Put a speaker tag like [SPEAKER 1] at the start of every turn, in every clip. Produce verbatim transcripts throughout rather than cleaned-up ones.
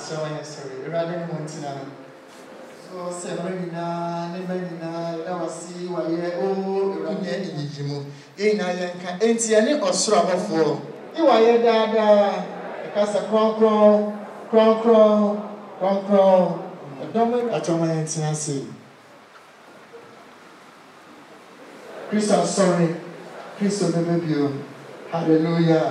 [SPEAKER 1] so sorry. Rather than Montana. So, Severina, Neverina, that was see why you oh, you are in Jimu. In I can empty any or strap for. You are here, Dada. Because a crown, crown, crown, crown, crown, crown. I don't know what I'm saying. Christ, I'm sorry. Christ, will baby you. Hallelujah.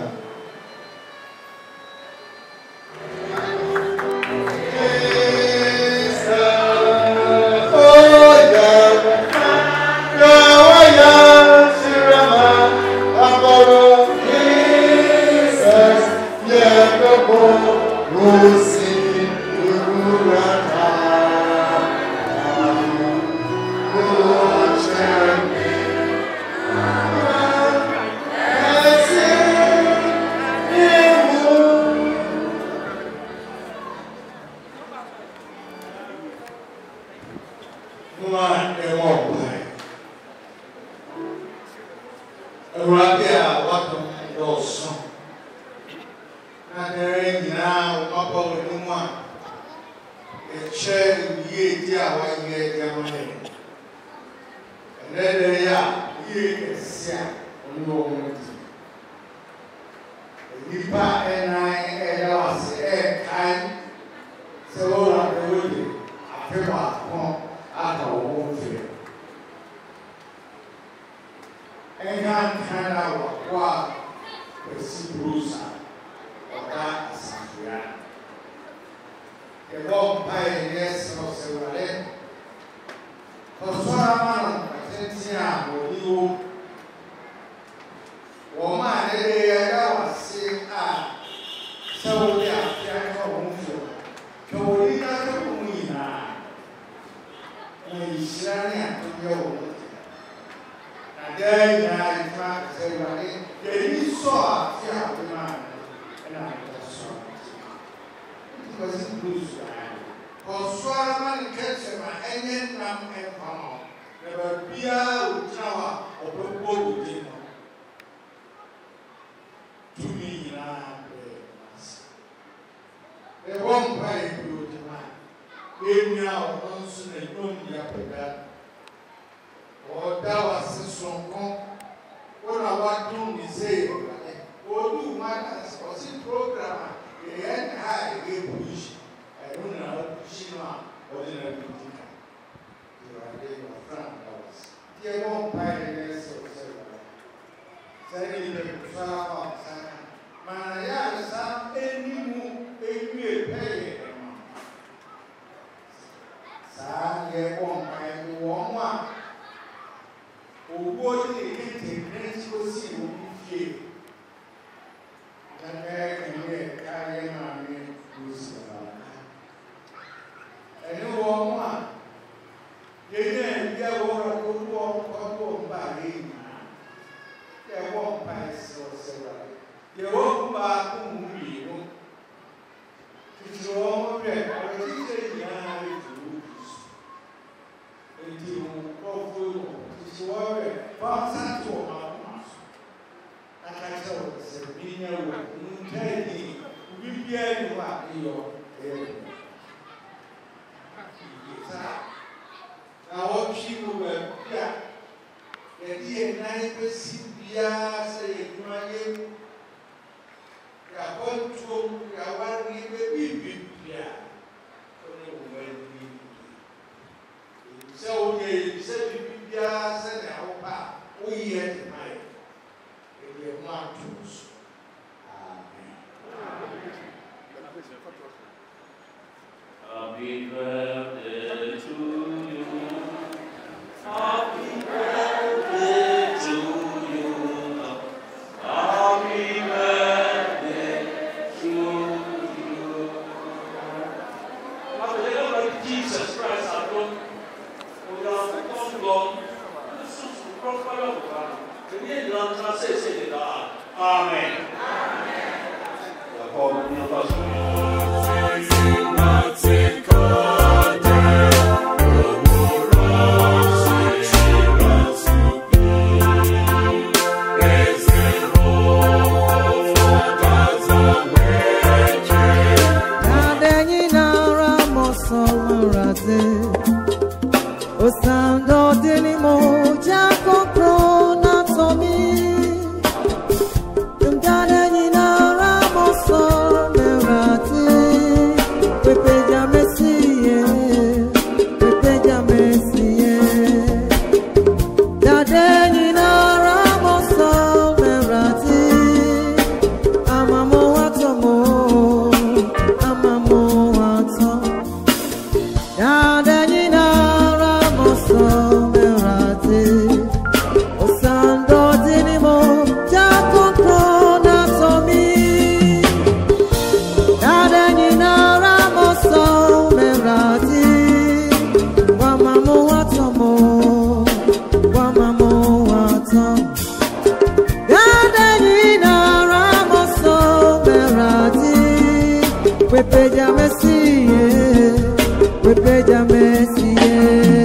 [SPEAKER 2] peja Messie, we peja Messie.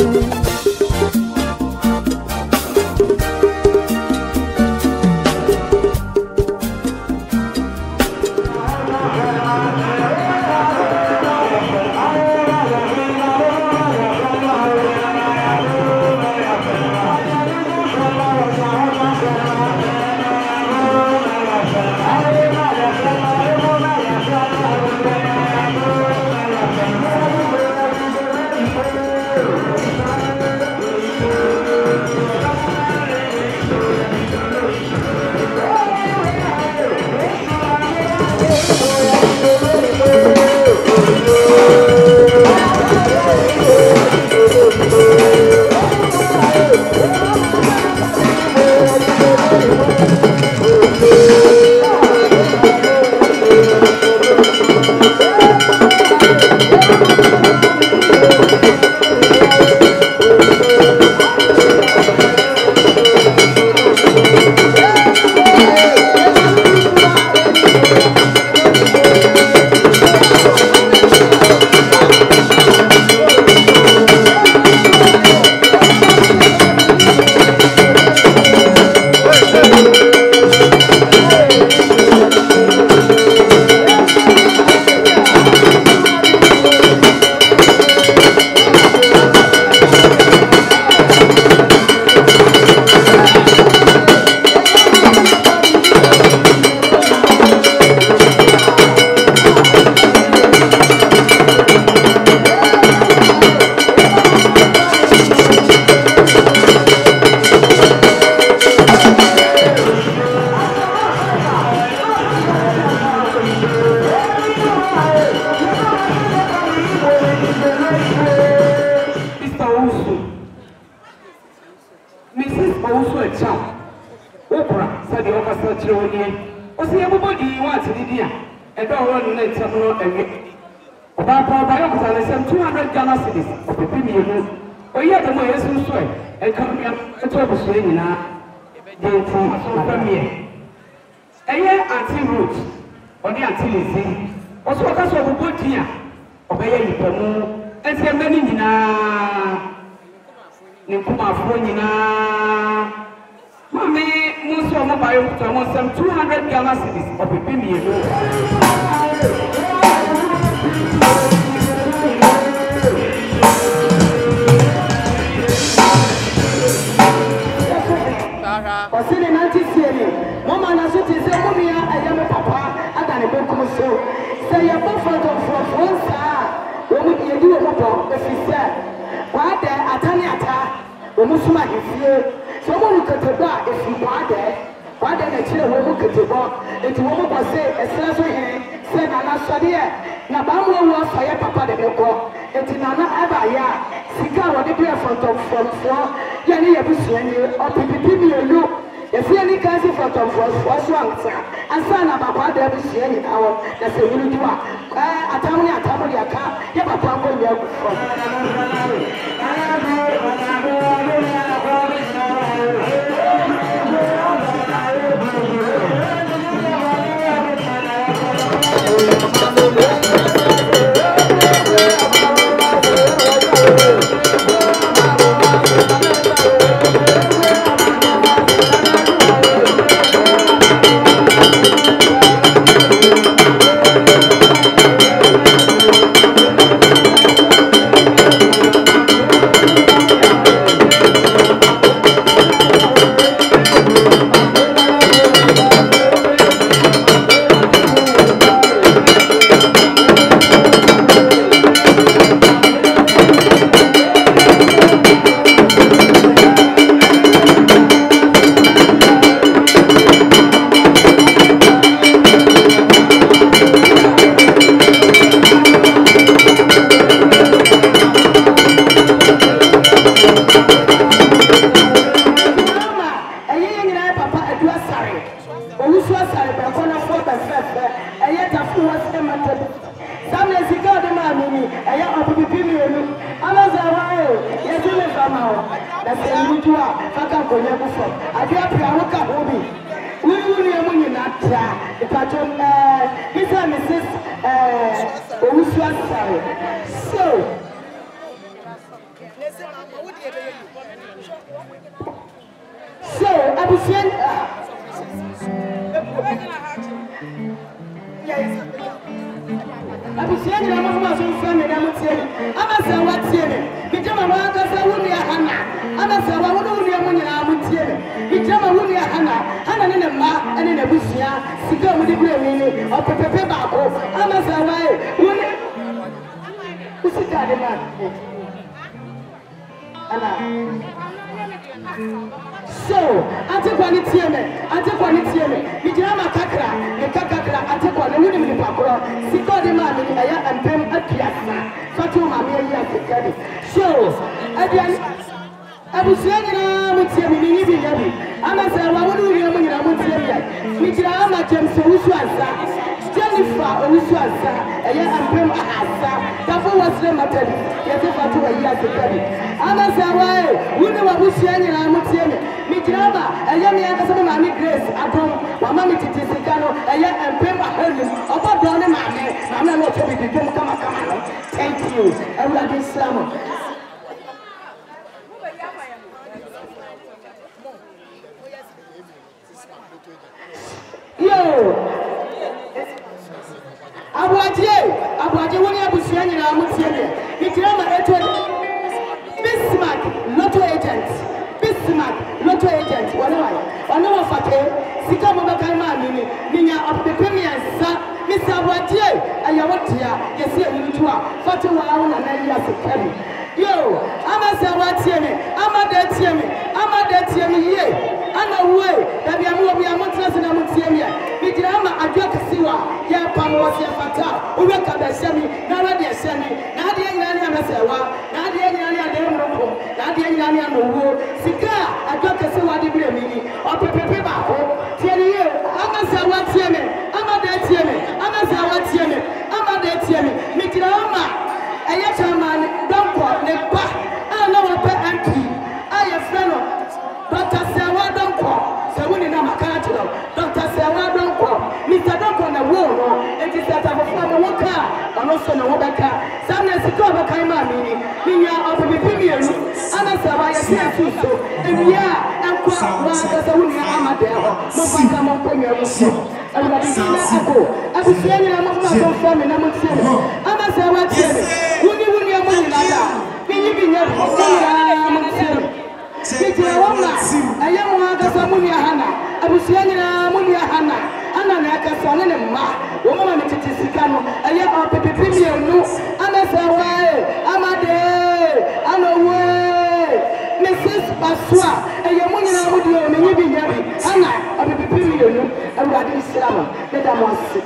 [SPEAKER 2] two hundred Ghana cedis. Oh, yeah, the way is so and come here and talk to you now. They from here. A year until roots or the until is also a case of a good year. Obey you for more and say many na Nikuma Fonina. Mammy, most of my bio to almost some two hundred Ghana cedis of a premium.
[SPEAKER 3] Osini nanti sieni, mama na suti se mumia ayame papa adane bokum so. Se ya bofa to for fonsa, omu yedi omu bo efise. Kwa de atani ata, omu suma ifie. So omu keteba efi kwa de, kwa de na chire omu keteba. Eti omu bo se esra so he, se na na sode na ba mu wo fa ye papa de beko. Eti na na aba ya, sika wo de be front of front for. Yani ya busuani opipipi mi elu. If you any guys in front of us, what's wrong, sir? And son of a father, we see any hour. That's a little do. I tell me, I tell me, I can't. You have a problem. That's a new job. I can't go there before. I can't be a worker. We will be a Atia, the patron, Mister and Missus Owusu Asare. So, so I was saying, I was saying, I'm a family, I'm a saying, I'm a say what's here. Become a worker, I wouldn't be a Hannah. I'm a say, I wouldn't be a money, I would hear. Become a woman, Hannah, Hannah in a ma and in a bush, Sigo with the green or Pepe Babo. I'm a say, why? Who's it, man? So, I take one it's here, I take one it's here. Mijama Kakra, the Kakra, I take one, the women in the Pakura, Siko de Mammy, and Pem at Piazza, Fatu Mammy, so, I was saying, I'm with him, I'm a say, I would do when I would say, Mijama James Uswaza, Jennifer Uswaza, and Pem Asa, Tafu was limited, yet if I do a year to carry. I'm a say, why, we know what was saying, and I'm with him. Mijama, a young man, some mammy Grace, at home, my mammy Titicano, a young and Pemba Herman, about Donny Mammy, I'm not to be become come on. Thank you, and we'll be summer. Yo, Abuaje, Abuaje, when you have seen you, I'm with you. Mijama, Bismarck, lotto agent. Bismarck, lotto agent. What do I? I know of a day. Sika Mabakama, Nina of the Premier, Mister Abuaje, and Yawatia, you see, you do a Fatima and Nadia Secretary. Yo, I'm a Sawatiemi, I'm a dead Tiemi, I'm a dead Tiemi, yea. I'm away, that we are more, we are not trusting them with Tiemia. Mijama, I drink a siwa, ya Pamosia Fata, Uraka Semi, Nadia Semi, Nadia Nania Sewa, Nadia Nania Demo, Nadia Nania no Sika, I drink a siwa de Bremini, or Pepe Bako, Tieni, I'm a Sawatiemi, I'm a dead Tiemi, I'm a Sawatiemi, I'm a dead Tiemi, Mijama. A young man, don't call me back. I know a pet empty. I am friend of Doctor Sarah, don't call. So when you know my character, Doctor Sarah, don't call. Mister Don't on the wall, it is that I'm a former worker, and also no worker. Some days ago, I came out, meaning of the premium. And I said, I can't do so. And yeah, I'm quite one because I wouldn't have a day. So I'm a premier. I will be echo. I was saying, I'm not so firm and I'm not saying, I'm a Sarah. Wuni wuni ya mwini nada, minyi binya mwini na mwini. Kiti ya wama, aya mwaka sa mwini ya hana, abusiani na mwini ya hana, ana na akasa nene ma, wama mititisikano, aya opepipimi ya nu, ama sawae, ama de, ano we, Missus Baswa, aya mwini na mwini ya minyi binya bi, ana opepipimi ya nu, awa adi islamu, neda mwasi.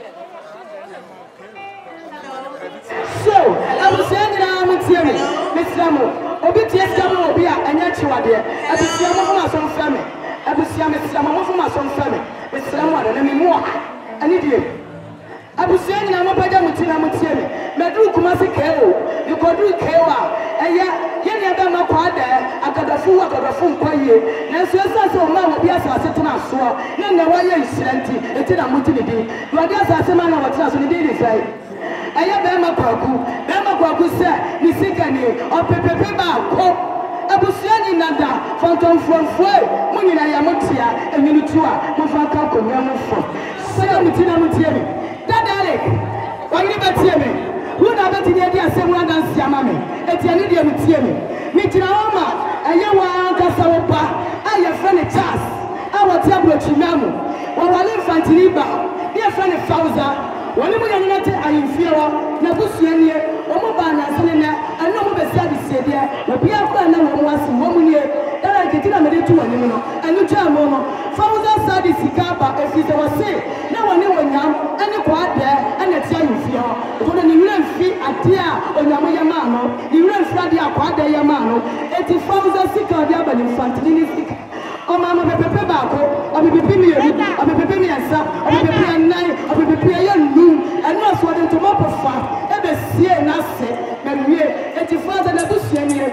[SPEAKER 3] So, I was saying that I'm with you, Miss Samu. Obitious Samu will be a natural dear. I will see a woman from family. I will see a Miss Samu from my son family. Miss Samu, and me more. I need you. I was saying that I'm a better with you, I'm with you. Medru Kumasi Keo, you could do Kewa. And yet, you never know what I got a fool out of a phone for you. Now, so as a man will be as I said to my soul. Then the way you slanty, it's in a mutility. You are just as a man of a trust in the day. I am Bema Kwaku, Bema Kwaku said, Nissikani, or Pepe Bako, Abusiani Nanda, Phantom from Foy, Munina Yamutia, and Minutua, Mufaka, Yamufu. Say, Mutina Mutiemi. That Alec, why you never tell me? Who never did the idea of someone dance Yamami, and Tianidia Mutiemi. Mitinama, and Yawa Gasawa, I have friend a chance. Our tablet Chinamu, while I live Fantiniba, dear friend of Fauza. When you are not in fear, Nabusiania, Omobana, and no one said, said, will be up and no one was one year. Then I get in a minute to one, and you tell Mono. Fauza said, Sikaba, if it was say, no one knew when young, and a quad there, and a tell you fear. When you learn feet at Tia or Yamayamano, you learn Friday at Quad Yamano, and if Fauza sick of the other infantile. Oh, Mamma, Pepe Bako, I will be Pimmy, I will be Pimmy and Sap, I will be Pimmy and Nine, I will be Pimmy and Noon, and not what into Mopper Farm, ever see and I say, Marie, and your father Nabusiani,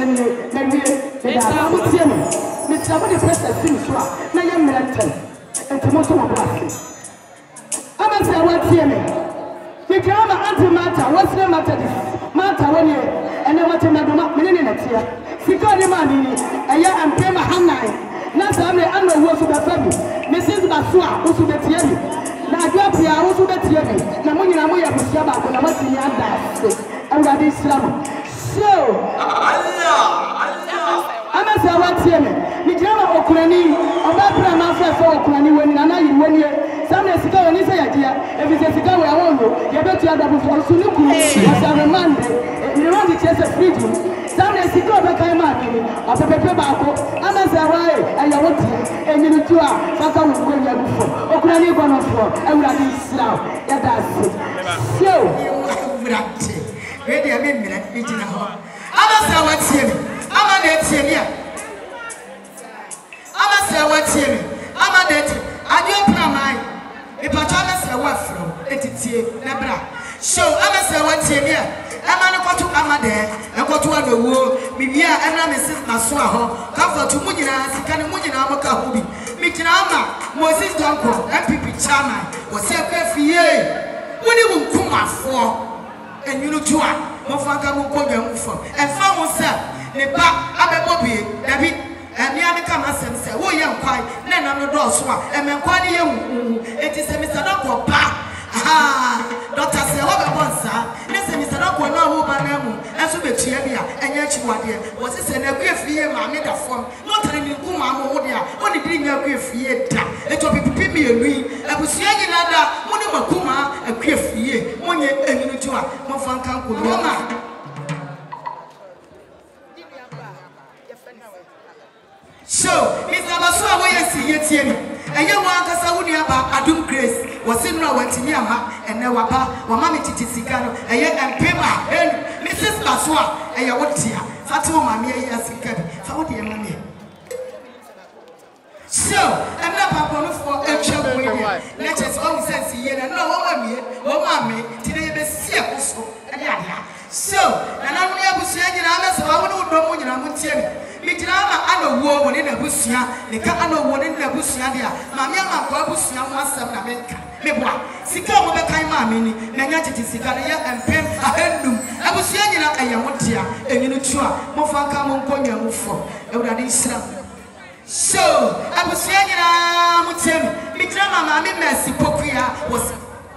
[SPEAKER 3] Nabusiani, Marie, and I will tell you, Miss Somebody press a thing, now you're Melton. Tomato was. I'm a say what's here. The drama anti matter, what's the matter? Matter when you and I want to make them up minutes here. She got the money, and yeah, and pay my hand nine. Not only I'm the worst of the family. Missus Basua, who's the Tierney. Now, Gapia, who's the Tierney. Now, when you're a Musaba, when I'm watching your dad, I'm going to Islam. So, I'm a say what's here. The drama of Kurani, or Barbara Mafia for Kurani when I know you when you. Some days ago, when you say idea, if it's a cigar, I want you. You bet you are double for Suluku. As a reminder, you want to chase a freedom. Some days ago, I came out of a paper barco. I'm a Zawai, and you want to, and you two are, Faka will go there before. Okurani gone off for, and we are this now. Yeah, that's it. So, ready a minute, meeting a home. I'm a Zawai Timmy. I'm a dead Timmy. I'm a Zawai Timmy. I'm a dead. I don't know my. If I try to say what from, let it see, Nebra. So, I'm a say what's here. I'm going to Amade, and go to the war. Maybe I'm not Missus Maswaho. Come for two Mujina, Sikan Mujina Mokahubi. Mijama, Moses Donko, and Pipi Chama, was a cafe. When you will come out for, and you know, Joa, Mofanga Mukoga Mufo, and found myself, the back of a bobby, David. And the other come and say, oh, young quite, then I'm not door swap, and I'm quite young. It is a Mister Doko back. Ah, Doctor say, what about sir? Listen, Mister Doko, no woman, and so be Chevia, and yet you are here. Was this an agree for you, my made a form? Not telling you, Kuma, only bring your grief here. It will be me a ring. I was saying another, Monima Kuma, a grief here. One year, and you two are more fun, Mama. So, Mister Basua, where you see it here, and you want to say, I do grace, was in no one to me, and now about one mammy Titicano, and yet and Pema, and Missus Basua, and your what here, Fatu Mammy, yes, you can, for your money. So, I'm not going for a trouble. Let us all say, here, and no one, oh, mammy, today be serious. So, and I'm going to say, I want to know when I'm with you. Mitrama ano wo woni na busia ne ka ano wo ne na busia dia maame ama kwa busia mo asem na menka meboa sika mo be kan maame ni na nya tete sika na ya empem ahendum abusia nyina eye wotia enyinu tua mo fanka mo nkonya mufo ewurade isra so abusia nyina mutem mitrama maame mercy pokuya was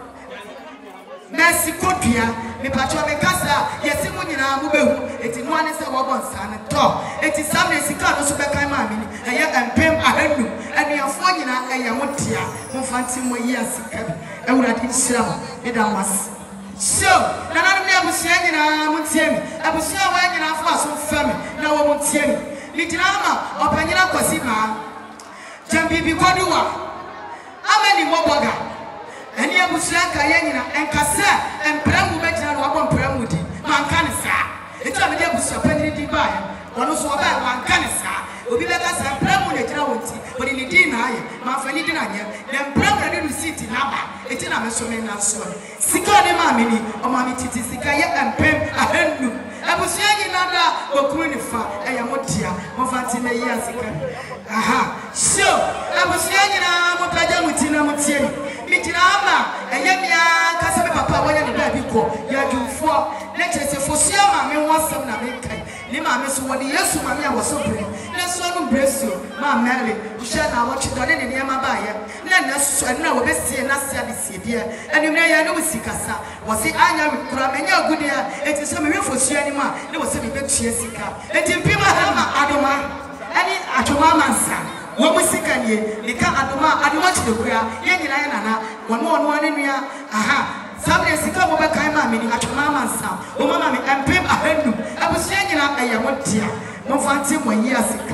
[SPEAKER 3] Mercy Kotia, me patcho me kasa, yesi mu nyina mu behu, eti no ane se wo bonsa ne to, eti sam ne sika no so be kan ma me ni, eye empem ahanu, ene afo nyina eye wotia, mo fanti mo yi asika bi, ewurade hira mo, e da was. So, na na me abusia nyina mu tie mi, abusia wa nyina afo aso fami, na wo mu tie mi. Mi gyina ma, opanyina kwasi ma. Jambi bi kwaduwa. Amani mo boga. Any abusianka yenina enkase empramu betina no abo empramu di manka ne saa etia me de abusia panini di bae wono so oba manka ne saa obi beka sa empramu ne tira wonti woni ne di na aye manfani di na nye na empramu na di receipt na ba eti na me so me na so sika ne ma me ni o ma me titi sika ye empem ahannu abusia nyina da okuru ne fa eye motia mo fanti na yi asika aha so abusia nyina mo paja mutina mutie Mitrama, and Yamia, Casabe Papa, when you baby go, you do four. Let us say for Siama, me was some American. Nima, Miss Wadi, yes, Mamma was so pretty. Let's all bless you, Ma Mary, who shall now watch it on in Yamabaya. Then us, and now we'll see and not see here. And you may know Sikasa, was the Anya with Kramania good year. It is some real for Sianima, there was some big Chiesica. And in Pima Hama, Adoma, and in Atomamansa. What we see can ye, the cat Adoma, I watch the prayer, Yanni Nana, one more one in here. Aha, somebody sick of a kaima, meaning at your mamma's son. Oh, mamma, and pim a hendu. I was saying up a young dear. No fancy one year sick.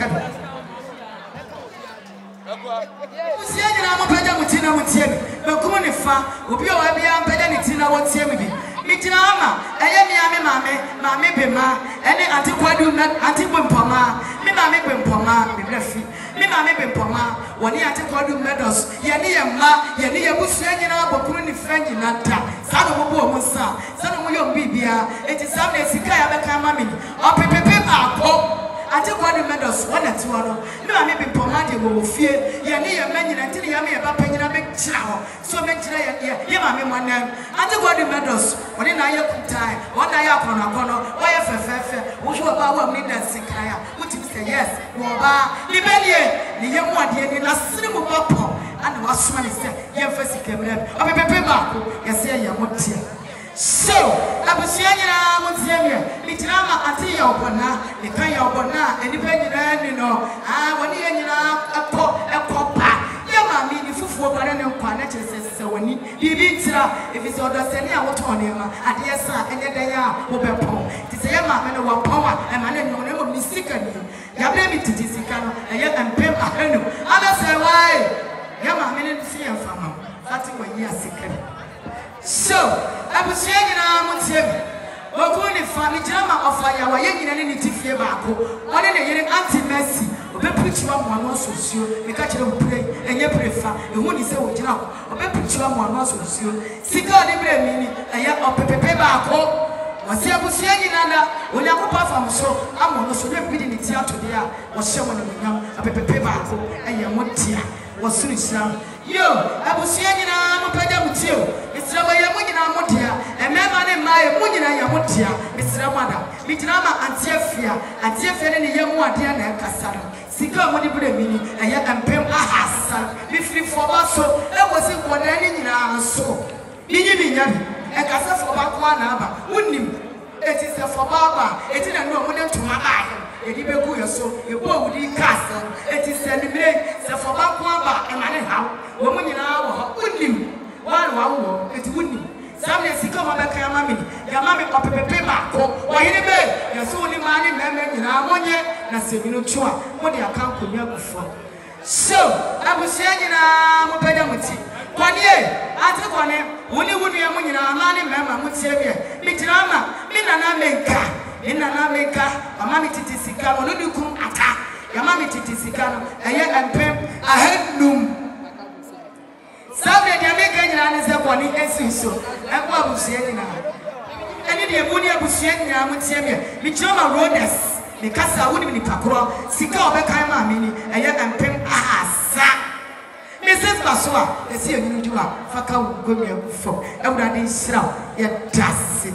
[SPEAKER 3] Saying I'm a better with Tina with him, but come on if I will be over beyond better Tina what's him. Mitrama, I am Yami Mamma, Mamma Bema, and the antiquadu, anti-Wimpoma, me Mamma Wimpoma, me nephew. Me mama be poma woni ate kwadu medals ye ne ye ma ye ne ye busua nyina bokuru ni fanyi nata sa no bobo mo sa sa no mo yo bibia enti sa na sika ya be kan ma me opepepe ba ko ate kwade medals wana ti wono me ma me bi pomade wo fie ye ne ye manyina ntini ya me ye ba panyina be kira ho so me kira ye ye ma me monam ate kwade medals woni na ye kutai wona ya kono kono wo ye fefefe wo hwe ba wa me dance kaya wuti say yes wo ba libelie ni ye mu ade ni na sene mu papo ana wasoma ne say ye fa sikamra obepepe ba ko ye say ye motia so abusia nyina motia me mitirama ate ye obona ne kan ye obona enipa nyina ni no ah woni ye nyina akọ ekopa ye ma mi ni fufuo bare ne kwa na kyerese woni bibi ntira efisi odoseni a woto ne ma ade ye sa enye dan a wo bepo ti se ye ma me no wo pon a e ma ne no ne mo misika ni ya bre mi titi sika no e ye empem ahanu ama se wai ye ma me ne si enfama fati wo yi asika so abusia nyina motie oguni family drama of ya wa ye nyina ne tifie baako one ne yere anti mercy obeprichiwa mo ano sosio me ka kire pray enye prefa ehu ni se wo gina obeprichiwa mo ano sosio sika ode bre mi ni eye opepepe baako wasi abusia nyina na onyakopa fam so amono so ne bidi ni ti atode a wo hye mo ne nyam opepepe baako eye motia wo suru sira yo abusia nyina mo pagya mutio misrama ye mo nyina motia emema ne mae mo nyina ye motia misrama da mitinama antiafia antiafia ne ye mo ade na kasa no sika mo di bre mi ni eye empem ahasa mi free for so e wo si ko na ni nyina so binyi binya e kasa for ba ko na aba unim eti se for ba ba eti na no mo de tuma ba edi be ku yo so e bo wudi kasa eti se ni bre se for ba ko aba e ma ne ha wo mo nyina wo unim wan wa wo eti unim samne sika ma be kan ma mi ya ma me opepepe ba ko wo yire be ya so ni ma ni meme nyina monye na se mi no twa mo de aka konwa gufo so abusia nyina mo peda muti kwani e ate kwani woni wonu ya mo nyina ma ni meme mo tie bi mi drama mi nana menka mi nana menka mama mi titi sika ono di kum ata ya ma mi titi sika no eye empem ahenum sabe dia me ganyina ne se kwani esinso ekwa abusia nyina eni de ebuni abusia nyina mo tie bi mi drama roaders me kasa woni mi pakro sika obekan ma mi ni eye empem ahasa Missus Baswa esi enyu juwa faka gomi agufo ewurade nsira ye dase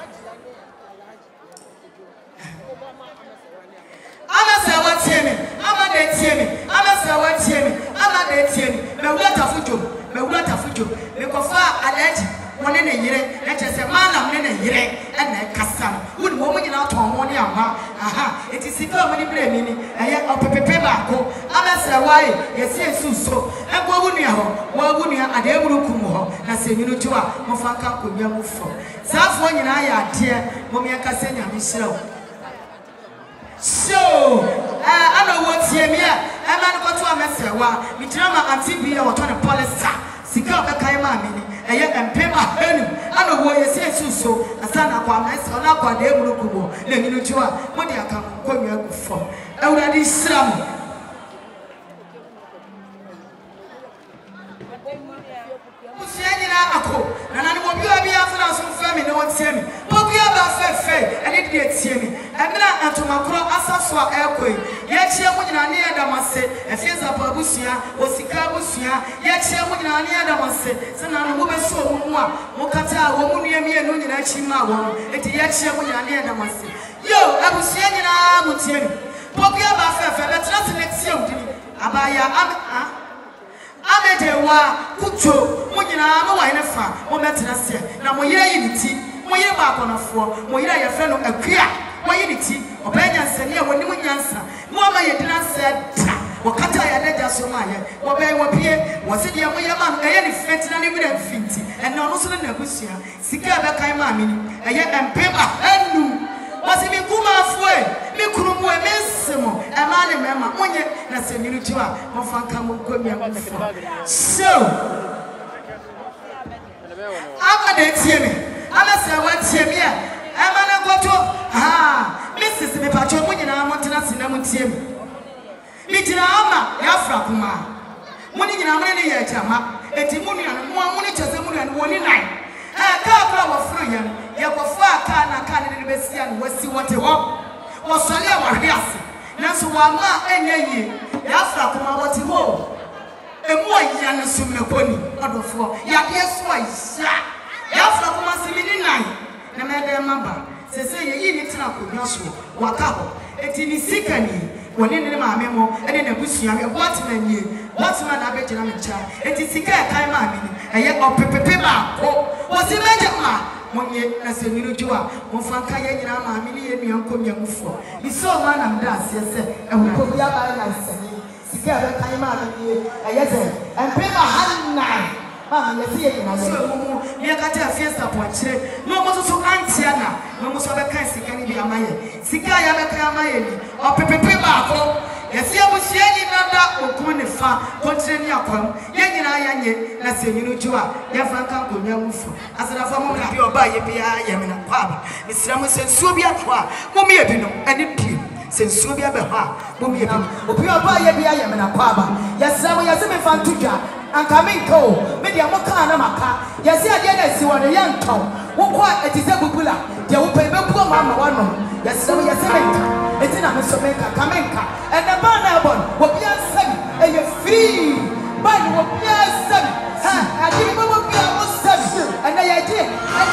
[SPEAKER 3] ama se watie mi ama de tie mi ama se watie mi ama de tie mi me wura tafujo me wura tafujo me kofa alaji woni ne yire na chese mana ne ne yire na kasa woni mo nyina to mo ne ama aha eti sika mo ni bre mi ni eye opepepe ba ko ama se wai yesi esuso egwo wunu ho wa wunu ade emurukum ho na se nyinu tiwa mo fa ka konwa mu fo safo nyina ya ade mo me kasa nya mi hirawo so eh ana wo tie mi a e ma no to amesewa mi drama anti bi e woto ne policy sika ka kai ma mi ni eye empem ahanu ana wo yesi esuso asana kwa amese ona kwa ade emurukum na nyinu tiwa mo de aka konwa mu fo ewurade hirawo Usianyina ako na nani mo bi obi afuna so fa mi ne won tie mi poku aba fe fe ene de tie mi emina atomakro asaso a ekoi ye chie mu nyina ne adamase efieza pa busia osika busia ye chie mu nyina ne adamase se na no mo be so mu mu a mo kata wo mu nua mi enu nyina chi ma wo eti ye chie mu nyina ne adamase yo abusia nyina mu tie mi poku aba fe fe be trust ne tie odini abaya am amedewa kucho munyina mo wa ine fa mo metena se na mo yire yiniti mo yire ba akonafo mo yire ya fe no akua mo yiniti obenya nsani a woni munyansa mo ama yedina se ta wakata ya deja so ma ye wo be wo pie wo se dia mo ye ma eye ni fetina ni bire finti ene ono so na abusia sika be kan ma mi ni eye empem ahanu wasi mi kuma afue mi kurumu e mesemo e ma ne mema monye na se nyinu tiwa mo fanka mo komi amfo so ama de tie mi ama se wa tie mi a e ma na goto ha missus me pacho mo nyina mo tena sina mo tie mi mi tira ama ya fra kuma mo ni nyina mo ne ye chama eti mo nua mo mo ni chese mo nua woni nine ha ka kra wo fru ye ya ko fa ka na ka ne ne besia no wasi wote ho wo sole wa hwiase
[SPEAKER 4] nanso wama enye yi ya afra kuma wati ho emu ayi na sumekoni odofo ya de so aisha ya afra kuma simini nine na mede mamba sese ye yi ni tena kodwa so waka ho eti ni sikani woni ne maame mo ene na busua we what man ye what man abegina me cha eti sika e kan maame ni eye opepepe ba ko wosi meje ma monye na se minu juwa mo fanka ye nyina maame ni ye nua nko miamufo ni so ma na mda ase se e wo ko ya ba na nsani sika e kan maame ni eye se empe ma hanna mama ye se ye nyina so mo ni akata fiesta poche no mo so antia na no mo so be kan sika ni bi amaye sika ya be kan amaye ni opepepe ba ko yesi abusia nyina da okun ne fa kontre ni akwam ye nyina ya nye na se nyinu juwa ya fanka nkonya mufu asana fa mo bi oba ye bia ye mena kwaba misira mo sensuo bi atwa mo me ebi no ene pie sensuo bi abehwa mo me ebi obi oba ye bia ye mena kwaba yesira mo yesi me fa ntudwa anka menko me dia mo ka na maka yesi ade na si wona ye ntaw wo kwa etize bubula de wo pe bebu ma ma wano yesira mo yesi menka etina me so menka kamenka and the man abon wo bia nsam eye free man wo bia nsam ha ade mo wo bia wo nsam and ye je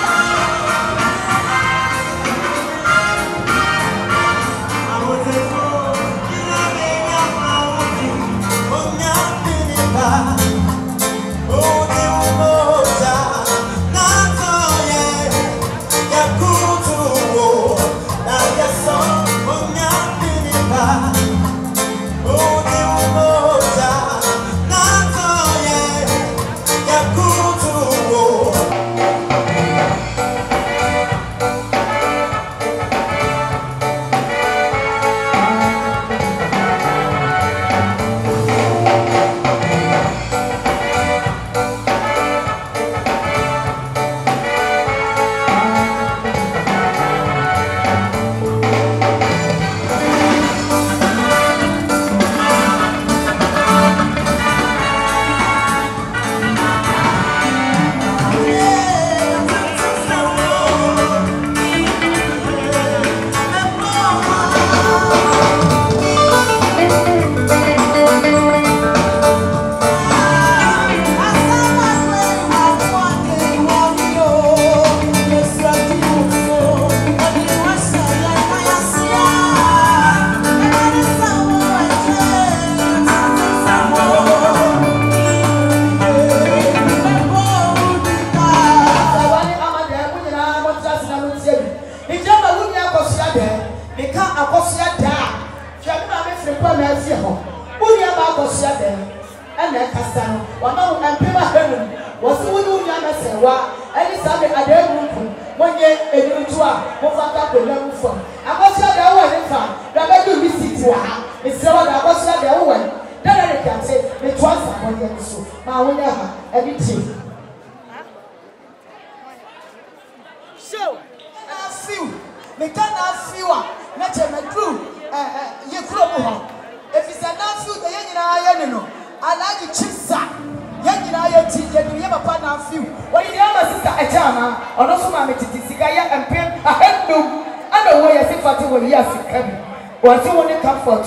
[SPEAKER 4] What's you want to comfort?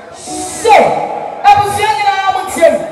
[SPEAKER 4] So, I was young and I want you.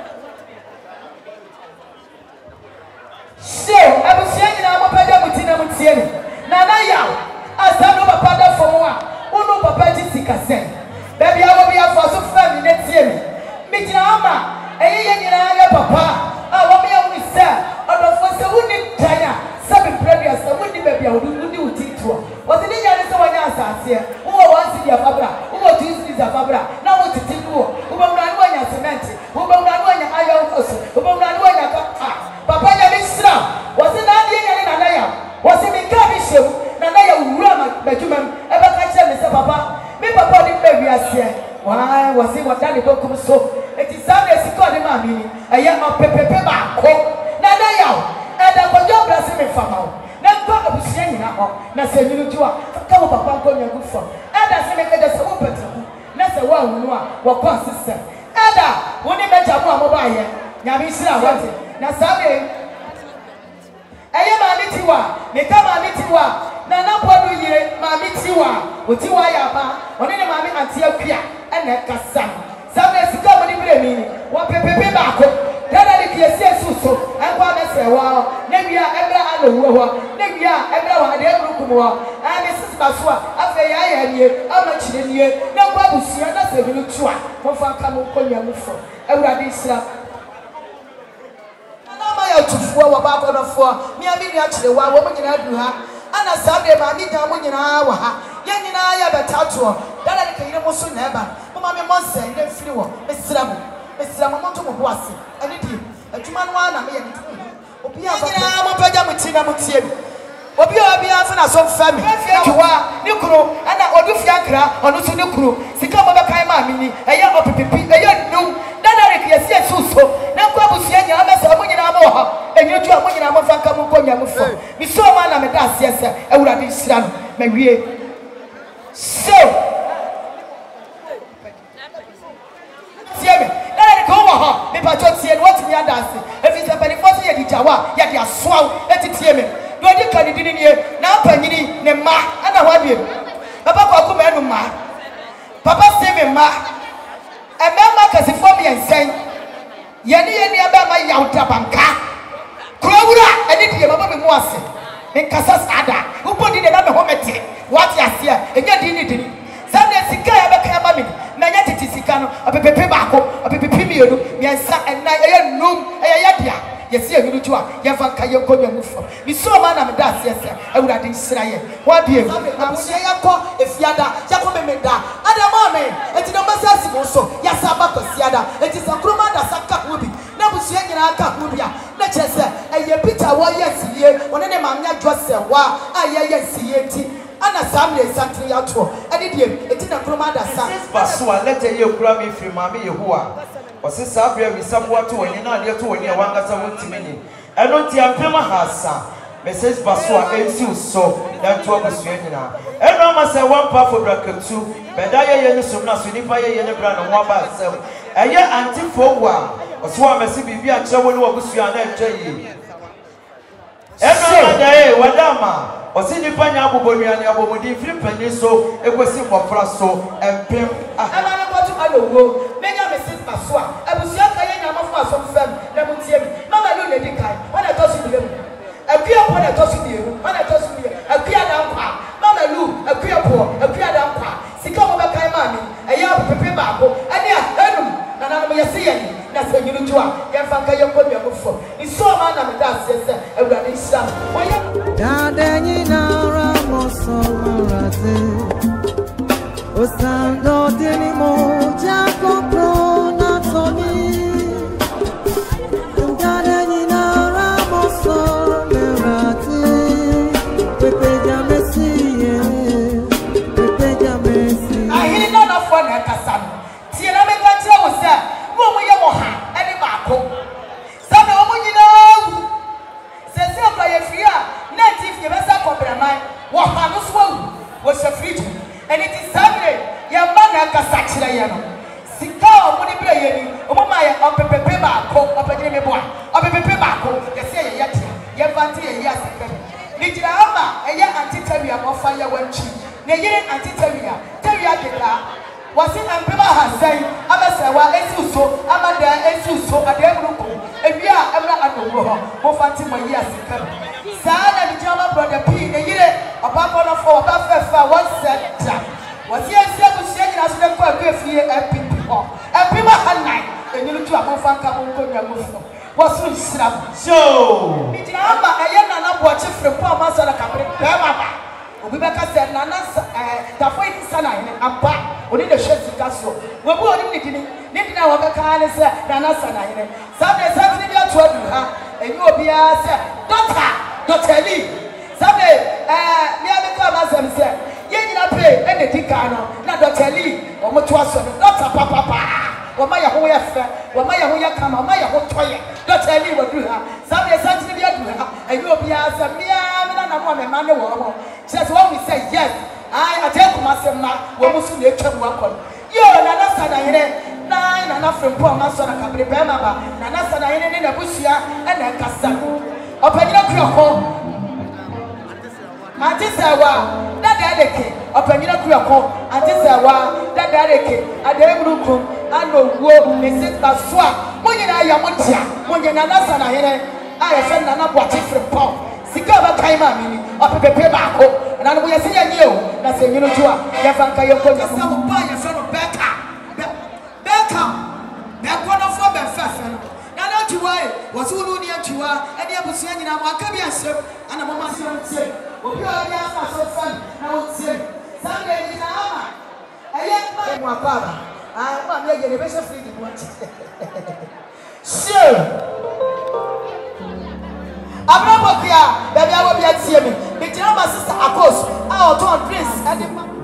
[SPEAKER 4] So, I was young and I want to put in a Nana Yao, as I know Papa for one, who know Papa Jessica said. Baby, I will be a first family next year. Meeting Ama, a young and I, Papa, I want me a sir, or the first wooden tire, seven previous, the wooden baby, I will do it to her. Was it any someone else here? Once in your fabra, who was using the fabra, now what to think more, who will not want your cement, who will not want your iron house, who will not want your Papa Yamisra, was it not the end of Naya? Was it a bishop? Naya Rama, Bejuman, ever catch them, Mister Papa? Me Papa didn't baby us here. Why was it what Danny Bokum so? It is Sunday, she called him a mini, a young Pepe Pema, Naya, and I was your blessing me from now. Never was saying now, Nasa Minutua, come up upon your good for. Ada se meke desa wo petu na se wa hunu a wo consistent ada woni meja mo amoba ye nyame sira wate na sabe eye ma ni tiwa me ka ma ni tiwa na na bodu yire maami tiwa otiwa ya ba oni ne maami anti akua ene kasa sabe sika mo ni bire mi wo pepepe ba ko dada de kiesi esuso enko amese wa na wia ebra alowo ho na wia ebra wa de eburuku mo a me sisi so a afa ya ya nie ama chire nie na kwa busia na se bi no tua mo fa ka mo konya mo fo ewurade isra ama ya tufuwa wa ba ko no fo mi ami ni a chire wa wo mo nyina adu ha ana sabe ma mi da mo nyina wa ha ye nyina ya betato dada de kire mo so na eba mo ma me mo nse ne firi wo mesra mo mesra mo mo to mo bo ase ani di adwuma no ana me ye ni obi a nyina mo pagya mo ti na mo tie obi obi afa na so fa mi kiwa ni kuro ana odu fiakra onu so ni kuro sika mo be kan ma mi ni eye opipipi eye nu dada re kiesi esuso na kwa busia nya amesa mo nyina mo ha enye tu mo nyina mo fa ka mo konya mo fo mi so ma na me da asiese ewurade hira no ma wie so tieme dada re ko wo ha me pa cho tie no what me adase efi se pani fosi ye di jawa ye di asoa eti tieme do di kanidini nie na panyini ne ma ana hwadie papa kwa ku menu ma papa save ma emema kasifo me ensen yeni yeni abama yawta banka kurawura eni die mama me mu ase me kasa sada upo di de na me homete what ya sia enya di ni di sande sika ya beka ma me na nya titi sika no opepepe baako opepepe mienu me ensa enna eya num eya yadia yesi ehunu tu a ye fa ka ye konya mu fo mi so ma na me da ase ase ewurade nsira ye wa bie na musie yakọ efiada yakọ memeda adama me eti no masasi mo so ya saba ko siada eti sakroma da saka hobi na musie nyina aka hobi a na chese eye peter wo yesiye one ne ma nya dwose wa aye yesiye ti ana samle santri ya to edi die eti na kroma da sa
[SPEAKER 5] baso a lete ye kura mi firi ma me yehoa Osi sabria mi samwa to woni na de to woni e wangasa wontime ni eno ti ampema hasa message baso a ensi so dan to abusua nyina eno ama se one pa for brakatu beda ye ye ni so na so nipa ye ye ne bra no ho aba asem eye antifo wa oso wa mesi bibi a kire woni abusua na etwa yi eno ma dai wadama osi nipa nya abobonua ne abomodi firi pani so egosi mofra so empem
[SPEAKER 4] aha na ko to alowo menya message baso a abusia ka ye nya mafo aso fam na mutie mi mama lu ne dikai wana to so biemu akua po na to so biemu wana to so biemu akua da nkwa mama lu akua po akua da nkwa sika mo be kai ma mi eye pepe baako ane a enum na na mo yesi ye na se nyinu tu a ye fa ka ye ko mi amfo ni so ma na me da asese awurade hira oye
[SPEAKER 6] dadanyi na ramo so marate osando deni mo jako pro na toni dadanyi na ramo so marate pepe jamesi pepe jamesi
[SPEAKER 4] ahini na na fo na kasa tie na me ka tire wo se wo mo ye mo ha ene baako sabe wo mo nyina se se kwa ye fia na tif ye besa kompraman wo ha no so wo se fridge and it is sabre ya mana kasa kire ye no sika o mo ni bra ye ni o mo ma ye opepepe baako opedire me boa opepepe baako ye se ye yate ye vante ye ya sika ni jira ama eye antitawia mo fa ye wanchi na yire antitawia tawia deka wasi ampema hasai abasewa esuso amada esuso ademruko ewia emra anowo ho mo fati mo yi asika saana ni jama brother P ne yire obako no fo oba fefa one set wasi esia busia nyina so de ko akafie M P P ho empema hanai enyiru tu amofanka mo nkonya mo fo wasu nsira
[SPEAKER 5] so
[SPEAKER 4] ni jama eye na na bo chefre po amaso na kabre be baba obi beka se na na eh tafo yi sana ene aba oni de hwesi kaso wo bu oni nidini nidini a wo beka ne se na na sana ene sabe sabe ni atu adu ha enyi obi a se doctor doctor Lee sabe eh mi abeka ma se se ye nyina pe ene dika no na doctor Lee o mo to aso no doctor papa pa wo ma ya ho ya fe wo ma ya ho ya kama wo ma ya ho toye doctor Lee wo du ha sabe sabe ni adu ha enyi obi a se mi a me na na mo me ma ne wo ho says when we say yes I attempt to masema we musu na etwa mu akọ yo na na sada yire na na na frempo amaso na kabre be mama na na sada yire ne na busua e na kasa opanyina kro ho
[SPEAKER 3] ante sawa dada leke opanyina kuako ante sawa dada leke ademruku anowo mesit baswa munyina ya motia munyina nasa na here aye fe na na boate fripo sika ba kai ma mini opepepe baako na no yesi ya nyeo na se nyino tuwa ya fanka yo konya sa mo ba ya fe no beka beka beka no fo be fe fe no na na tuwa e wasulu ni atuwa ene abusia nyina mo aka bi asem ana mo ma se ntie obi o ya fa so fan na o tie Sunday ni na ama aye ma mo akaba ah ma me ye ne be se free di mo ati sure Abrabokia, baby, I will be at Siemi. But you know, my sister, of course, our town prince, and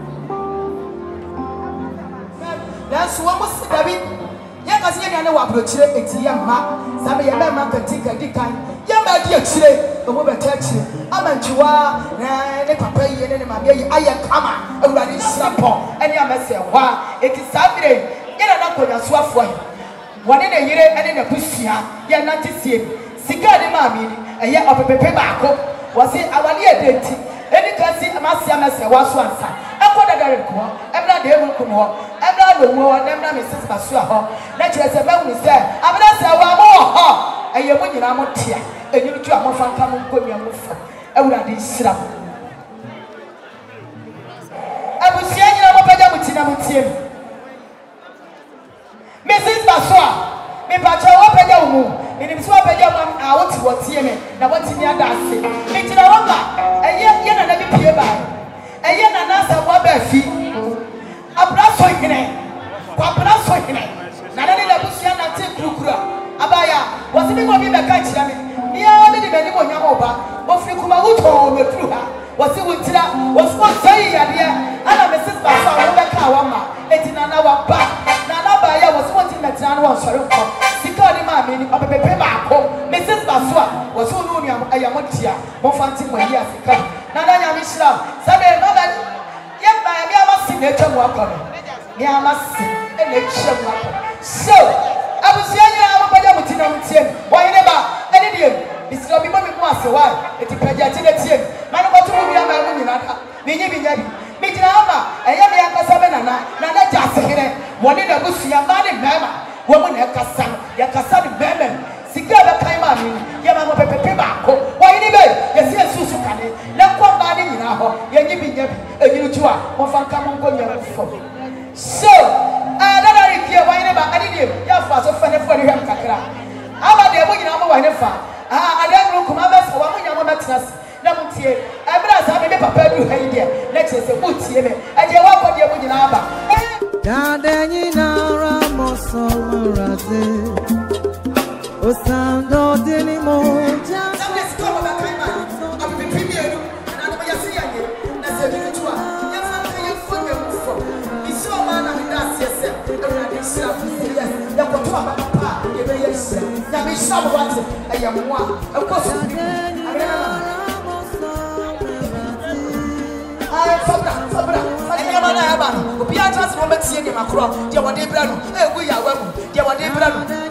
[SPEAKER 3] that's what was the baby. Young as you know, what approach it, it's young man. Some of your men can take a decline. Young man, dear Chile, the woman touch it. I'm a Chua, and a papa, and my baby, I am Kama, a running slap on, and you must say, why, it is Saturday. You don't know your swap for him. One in a year and in a push here, you're not to see him. Sika de mami eye opepepe baako wose awale edenti eni kasi amasi amase waso ansa ekoda dare ko emra de emu kumo emra lo wo emra me sisi baso ho na kire se ba hu se abra se wa mo ho eye mo nyina mo tia enyu tu amofa nka mo nkomia mo fa ewurade nsira abusia nyina mo paja mo tina mo tie me sisi baso me pacha wo paja wo ini so abeja mam a woti wotie me na woti ni adase me tira woma eye ye na na bi pie ba eye na na sa kwa ba fi abra so hene kwa abra so hene na na le busia na te kurukura abaya wosi bi mo bi be ka kira me ni a de be ni mo nya mo ba wo fi kuma wuto me furu ha wosi wutira wosi ko sai ya de ana me sis ba so wo be ka wa ma etina na wa ba na na ba ya wosi woti na tira no wo sori ko sika ni ma me ni opepepe baako Missus Baswa was so no ayamotia mo fanti mo yi asika na na nya mi shira sabe no ba ye ba mi amasi na etwa mo akọ mi amasi e na etwa mo akọ so abusia nyina mo paja mutina mutie wo ye ba ene die bisiro bi mo mi mo ase wa eti paja ti na tie ma no ko to mo bi ama mo nyina ka mi nyi bi nya bi mi jira ama eye me akasa be na na na na ja sehire wo ne na busia ba ne mema wo mo na akasa ya kasa ne mema sika ba kai ma mi ya ma pepepe baako wo yi ni be ya si asusu kane na ko ba ni nyina ho ya nyi bi nya bi enyiru tu a mo fa nka mo nko nya fo so a da da ri tie wo yi ni ba adi ni ya fa so fa ne fo ni hwam kakra aba de mo nyina mo wa ni fa a ada ru kuma ba so wa mo nya mo metnas na mo tie e bra sa me papa du ha yi de na che se mo tie me e je wa ko de mo nyina aba
[SPEAKER 6] Dade nyina ramoso raze Osando deni moja
[SPEAKER 3] Let's go back to my I'm the premier and I'm a singer. That's a little tour. Yes, I'm paying for you. It's so man and that's yourself. Everybody self yes. You got to have a papa. You may yes. Now be some what I am one. Of course, I Fabra, Fabra. I am an Abba. Be a trust moment seeing him across. Dear one day, Brano. Eh, we are welcome. Dear one day, Brano.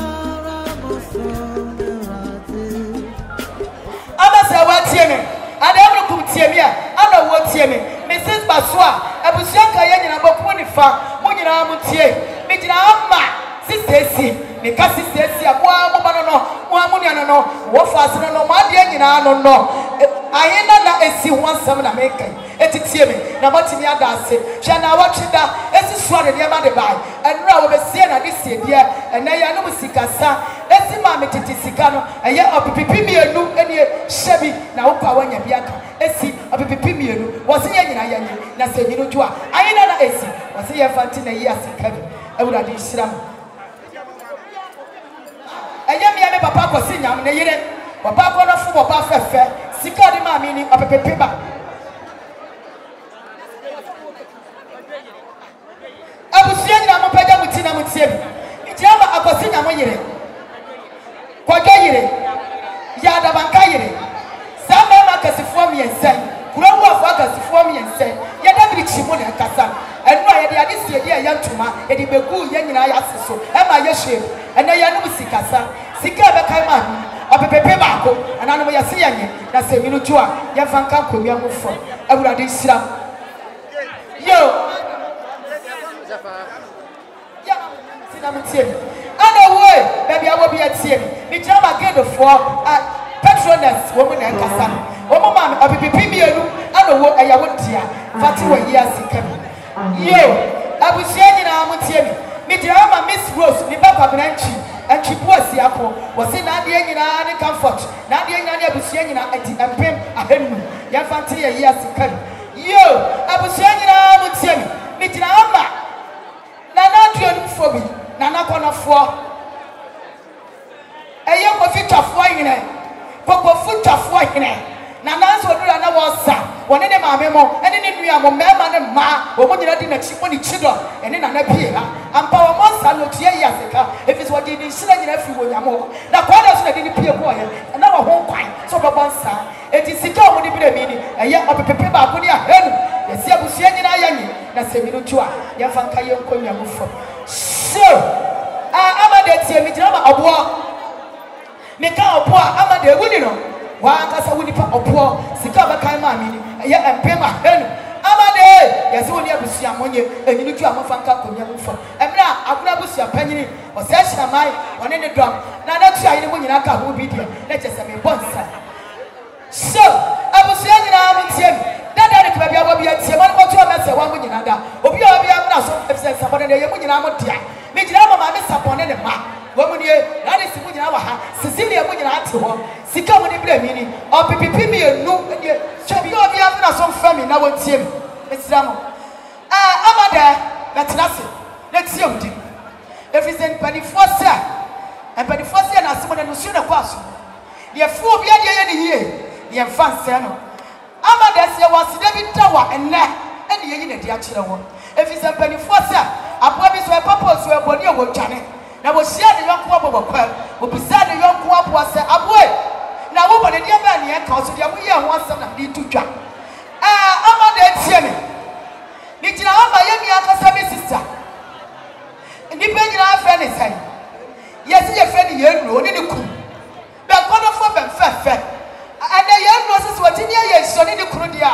[SPEAKER 3] Abasa watie me adamru kumtie me ana wotie me Missus Baswa abusia ka ye nyina boku ni fa mo nyina mutie me gyina ama sisesi me ka sisesi aboa mo ba no no mo amu ni no wo fa ase no mo ade nyina no no ayena na esi ho asem na me kai etitie me na matimi adase hwe na watweda esi suwa de ma de bai enura wo be sie na de sie de ena ya no musikasa esi ma me titi sika no eye opipipi mienu eni shebi na wo kwa wanya biaka esi opipipi mienu wo se ye nyina ye nyi na se nyino ju a ayena na esi wo se ye fanti na yi asika bi ewura de hyiram eye me ya me papa ko si nyam na yire papa ko no fu papa fefe sika de ma mi ni opipipi ba abusia nyina mo paja mutina mutie ijama akosi nyamo yire kwaga yire ya da banka yire sama ma kasifo mi ensen kurawu afo kasifo mi ensen ya da bi chimo na kasa enu a ye de ade sie de ya ntuma ye de begu ye nyina ya seso e ma ye hwe ena ya no sikasa sika be kai ma opepepe baako
[SPEAKER 4] nananom yɛ se yɛnyɛ na sɛ minu tu a yɛmfa nka nkonnwa mu fam awurade nhyira yo ana wo baby awo bi atie mi mi gyina ma gate for patroness wo mu na kasa no wo mu ma obipipi mienu ana wo eya wo dia fati wo yi asika mi yo abusua nyina mo tie mi mi gyina ma Miss Rose mi ba kwabranchi antwi po asiako wo se na de nyina ne comfort na de nyina ne abusua nyina ati empem ahenu ya fati ye yi asika mi yo abusua nyina mo tie mi mi gyina ma na na tuo fo bi na na kono fo eye ko fi twafo yene koko fu twafo yene na na so dura na wo sa woni ne maame mo ene ne nua mo mema ne ma wo mo nyina di na chi mo ni chi do ene na na pie ha ampa wo mo sa no tie ya seka efi so di ni shira nyina fi wo nyamo na kwa da so na di ni pie ko ye na wo ho kwan so baba nsa eti sika wo di bi na mi ni eye opepepe ba ko ni ahenu yesi abusua nyina yanyi na se mi no tu a ye fa nka ye nkonya mo fo so ah amade tie mi gyina ma obo meka opo a amade eguni no wa kasa woni pa opo sika ba kan ma mi ni ye empema henu amade yesi woni abusua monye enyini tu amofa nka konya mfo emra akura abusua panyini o se hira mai woni ne drum na na tu ayi ne munyina ka ho bi dia na chese me bonsa so abusua nyina mo tie mi dada ne kwa bia bo bia tie mo ko tu amese wa munyina da obi a bia amra so efse sabone ne ye munyina mo dia me gyina ma ma me sapone ne ma womunie na de simu nyina wa ha Cecilia mu nyina ate ho sika mu de bra mi ni opipipi mi enu de chebi obi afina so fami na wontie mi mesira mo ah amada betrase na tie odi efisen pani fosa en pani fosa na asimo na nusu na kwaso de fu obi ade ye ne yie ye mfa nse no amada se waside bi tawa enne ene ye yi na de a kire wo efisen pani fosa apo bi so e papa so e boni e wo twane na wo sia ne yonko abobo kwa wo bisa ne yonko abo ase aboe na wo bone dia ba ne ka so dia mo ye ho asem na di tutwa ah amada tie me ni tira amba ye mi akasa me sister ndi pe nyina afa ne sai yes ye fe ne ye nu oni ne ku be kono fo be fefe ana ye nu sisi watini ye so ni kuru dia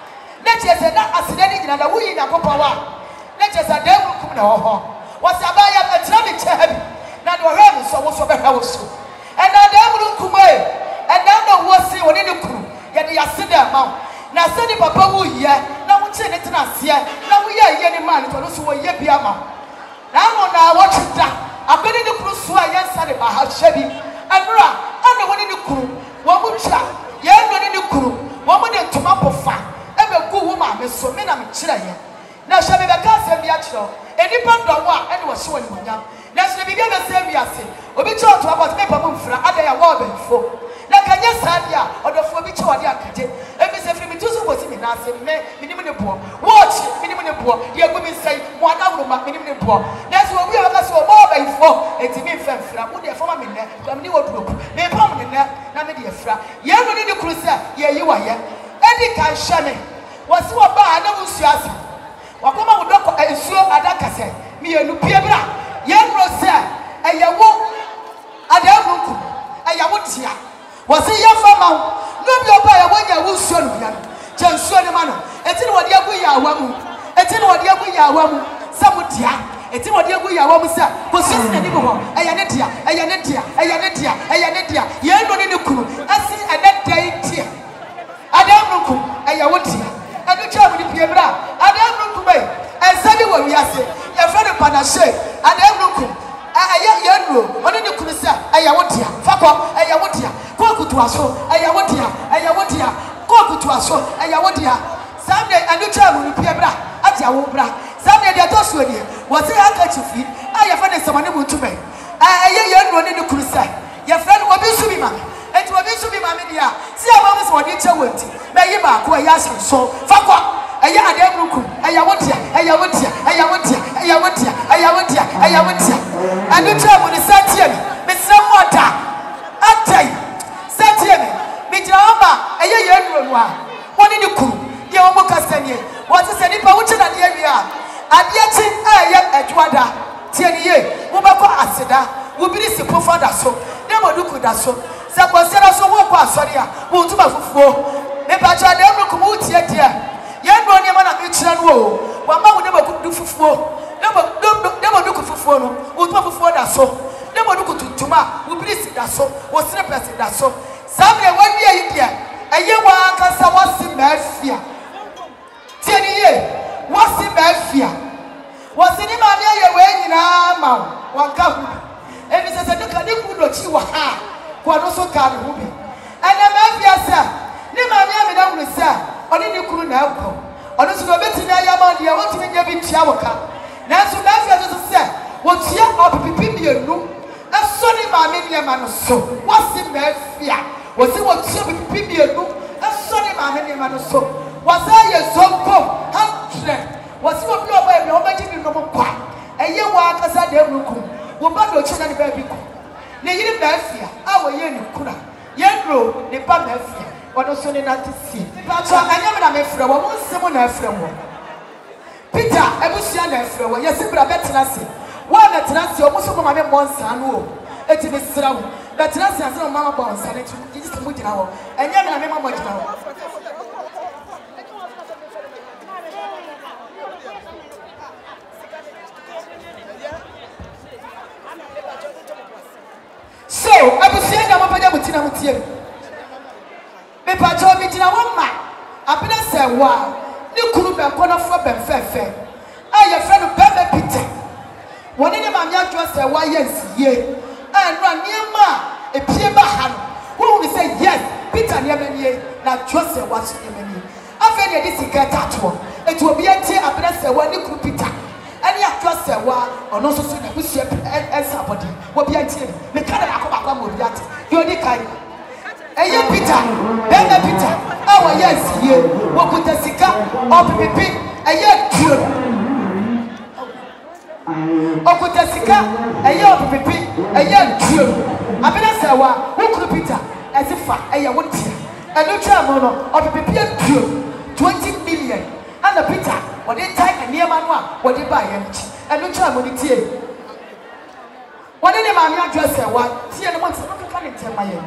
[SPEAKER 4] na chese na aside ni nyina da wo yi na kopawa na chese da wo kum na ho ho wasabaya atira me chehabi na do he me so wo so be ha wo so and na da mu nkumai and na no wo si woni ne kuru ye de yasede ama na se ni papa wo ye na wo che ne tena se na wo ye ye ni man to no so wo ye bia ma na mo na wo twita abeni ne kuru so a ye sare ba ha hyebi anura ana woni ne kuru wo mu twa ye no ne kuru wo mu ne ntoma pofa e be gu wo ma me so me na me kire ye na hye be be ka se bia kire enipa ndọwa ene wo hye woni munya na se bibia be se bia se obi che oto abot me pa mu mfra ada ya wo benfo na kanya sadia odofo bi che wode akaje ebi se frimi tusu bosi mi na se me minim ne bo watch minim ne bo ye gu mi sai mo ada wuro ma minim ne bo na se obi aka se o mo benfo eti mi mfa mfra wo de fama me ne kam ni wo drop me pa mu ne na me de fra ye no ni kuru se ye yi wa ye edi kan hye me wo se wo ba na wo suasa wakoma wudoko ensuo adakase mi enu pie bra ye no se eyewo adabunku eyewo tia wose ye fama no bi oba ye wonya wo suo no bia no je nsuo ne ma no eti no wode agu ya awa mu eti no wode agu ya awa mu samu tia eti no wode agu ya awa mu sa ko sisi na ni bo eye ne tia eye ne tia eye ne tia eye ne tia ye no ne ne kunu asi ene dai tia adabunku eyewo tia adu cha mu ni pie bra adabunku bai ensabi wo wiase ye fa ne panashe adabunku aya ye nuo oni ni kunu sa aya wotia fakọ aya wotia ko kutu aso aya wotia aya wotia ko kutu aso aya wotia Sunday anu cha mu ni pie bra atia wo bra Sunday de to so ni wo se aka chifi aya fa ne samane mu tume aya ye nuo ni ni kunu sa ye fa ne obi su bi ma enti obi su bi ma me dia si aba mu so odi che wonti me yi ba ko aya so fakọ aya adabunku aya wotia aya wotia aya wotia aya wotia aya wotia aya wotia anu cha mu ni satie mi mesra mota atai satie mi mi jira oba eye ye nuru a woni ni kuru ye wo mokasanie wo se se nipa wo china de awia ade achi aye adwada tie ni ye wo ba ko aseda wo biri si pofa da so ne moduku da so se ko sera so wo ko wa sorry a wo ntuma fufuo me pa cha dem no ko tie tie ye no ne ma na me kira no o wa ma wo dem ko du fufuo dem dem du ko fufuo no wo ntuma fufuo da so dem du ko tutuma wo brisi da so wo sire pesi da so samre wa wi ayi dia eye wa kasa wasi mafia tie ni ye wasi mafia wasi ni ma me ye we nyina ma wa ka hu ebi se se duka ni ku do chi wa ha kwa no so ka no bi ana mafia sa ni ma me me da hu sa oni ni kuru na akọ oni so be ti na ya ma dia wo ti nya bi tia wo ka na so mafia so se wo tia obipipi mienu aso ni ma me ni ma no so wasi mafia wasi wo tia obipipi mienu aso ni ma me ni ma no so wasa ye zonko one hundred wasi wo bi oba e o ba ji bi no mo kwa eye wa akasa da enuku wo ba do china ni ba bi ku ne yiri mafia a wo ye ni kura ye ro ne ba mafia wono so ni na tisi ba so anya me na me frɛ wo mo nsem na frɛ wo Peter ebusia na frɛ wo ye sibra betena se wo na tena se o mo so ma me monsa no o eti me sra wo betena se ase no mama bonsa ne tu ji se mo gina wo anya me na me mama gina wo so ebusia na mo panya mutina mutie me pa jo mi gina wo ma abena se wa ni kuru be kono fo be fefe aye fe no bebe Peter woni ni ma mi adwo se wa yes ye anra niema epie ba ha no wo ni say yes Peter ni ebe ni na adwo se wa so ni mani afa ni edi sika tato eti obi enti abena se wa ni kuru Peter ani adwo se wa ono so so na busia ensa body wo bi enti me ka na akọ akọ mo bi ati yo ni kai eye Peter bebe Peter awo yes ye wo kuta sika opipipi eye tuo okuta sika eye opipipi eye tuo abena sewa wo kuru Peter ezifa eye wo tia enu twa mo no opipipi tuo twenty million and Peter wo dey tie eniema no a wo dey ba ye nchi enu twa mo ni tie wo dey ma mi address sewa tie no mo ntse no ka ne tema ye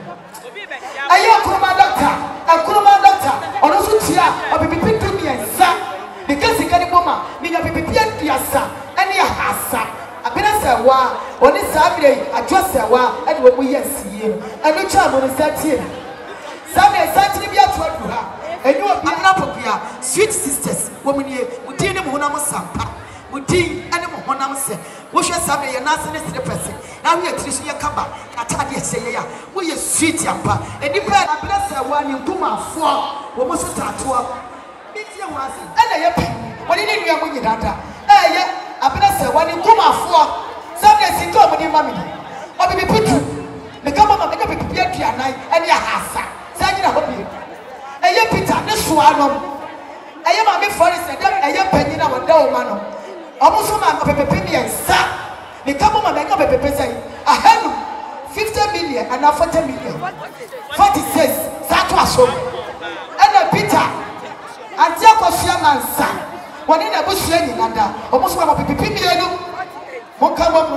[SPEAKER 4] ayo kuruma doctor akuruma doctor ono so tia obibipi tumi ensa because ikani mama minya bibipi aduasa ene ya hasa abena sewa oni sabire adwosewa ene wo mu yesiye enu cha mo ne satie sabe satire bi atodu ha enu obi na popia sweet sisters wo mu nie mudi ne mo na mo sampa mudi ene mo honam se wo hwe sabe ye na se ne sire pese na we atirishi ye kaba atade ehye ya wo ye sweet yampa enipa na bless wa ni nkumafo wo mo so tatoa bitie wo ase ene ye pe woni ni nua mo nyidada eh ye abena se wa ni nkumafo sabe sika mo ni mami obi bi pitu me kama mama me bi bia duanan ene ya hasa sa nyina ho bi eh ye Peter ne so anom eh ye mama forest dem eh ye panyina wo da wo ma no omo so ma pepepe bi ensa me kama mama me ka pepepe sai ahanu fifty million and now forty million forty-six sato aso and Peter anti akosia mansa woni na busia nyinada omuso ma pipipi mienu mo ka mo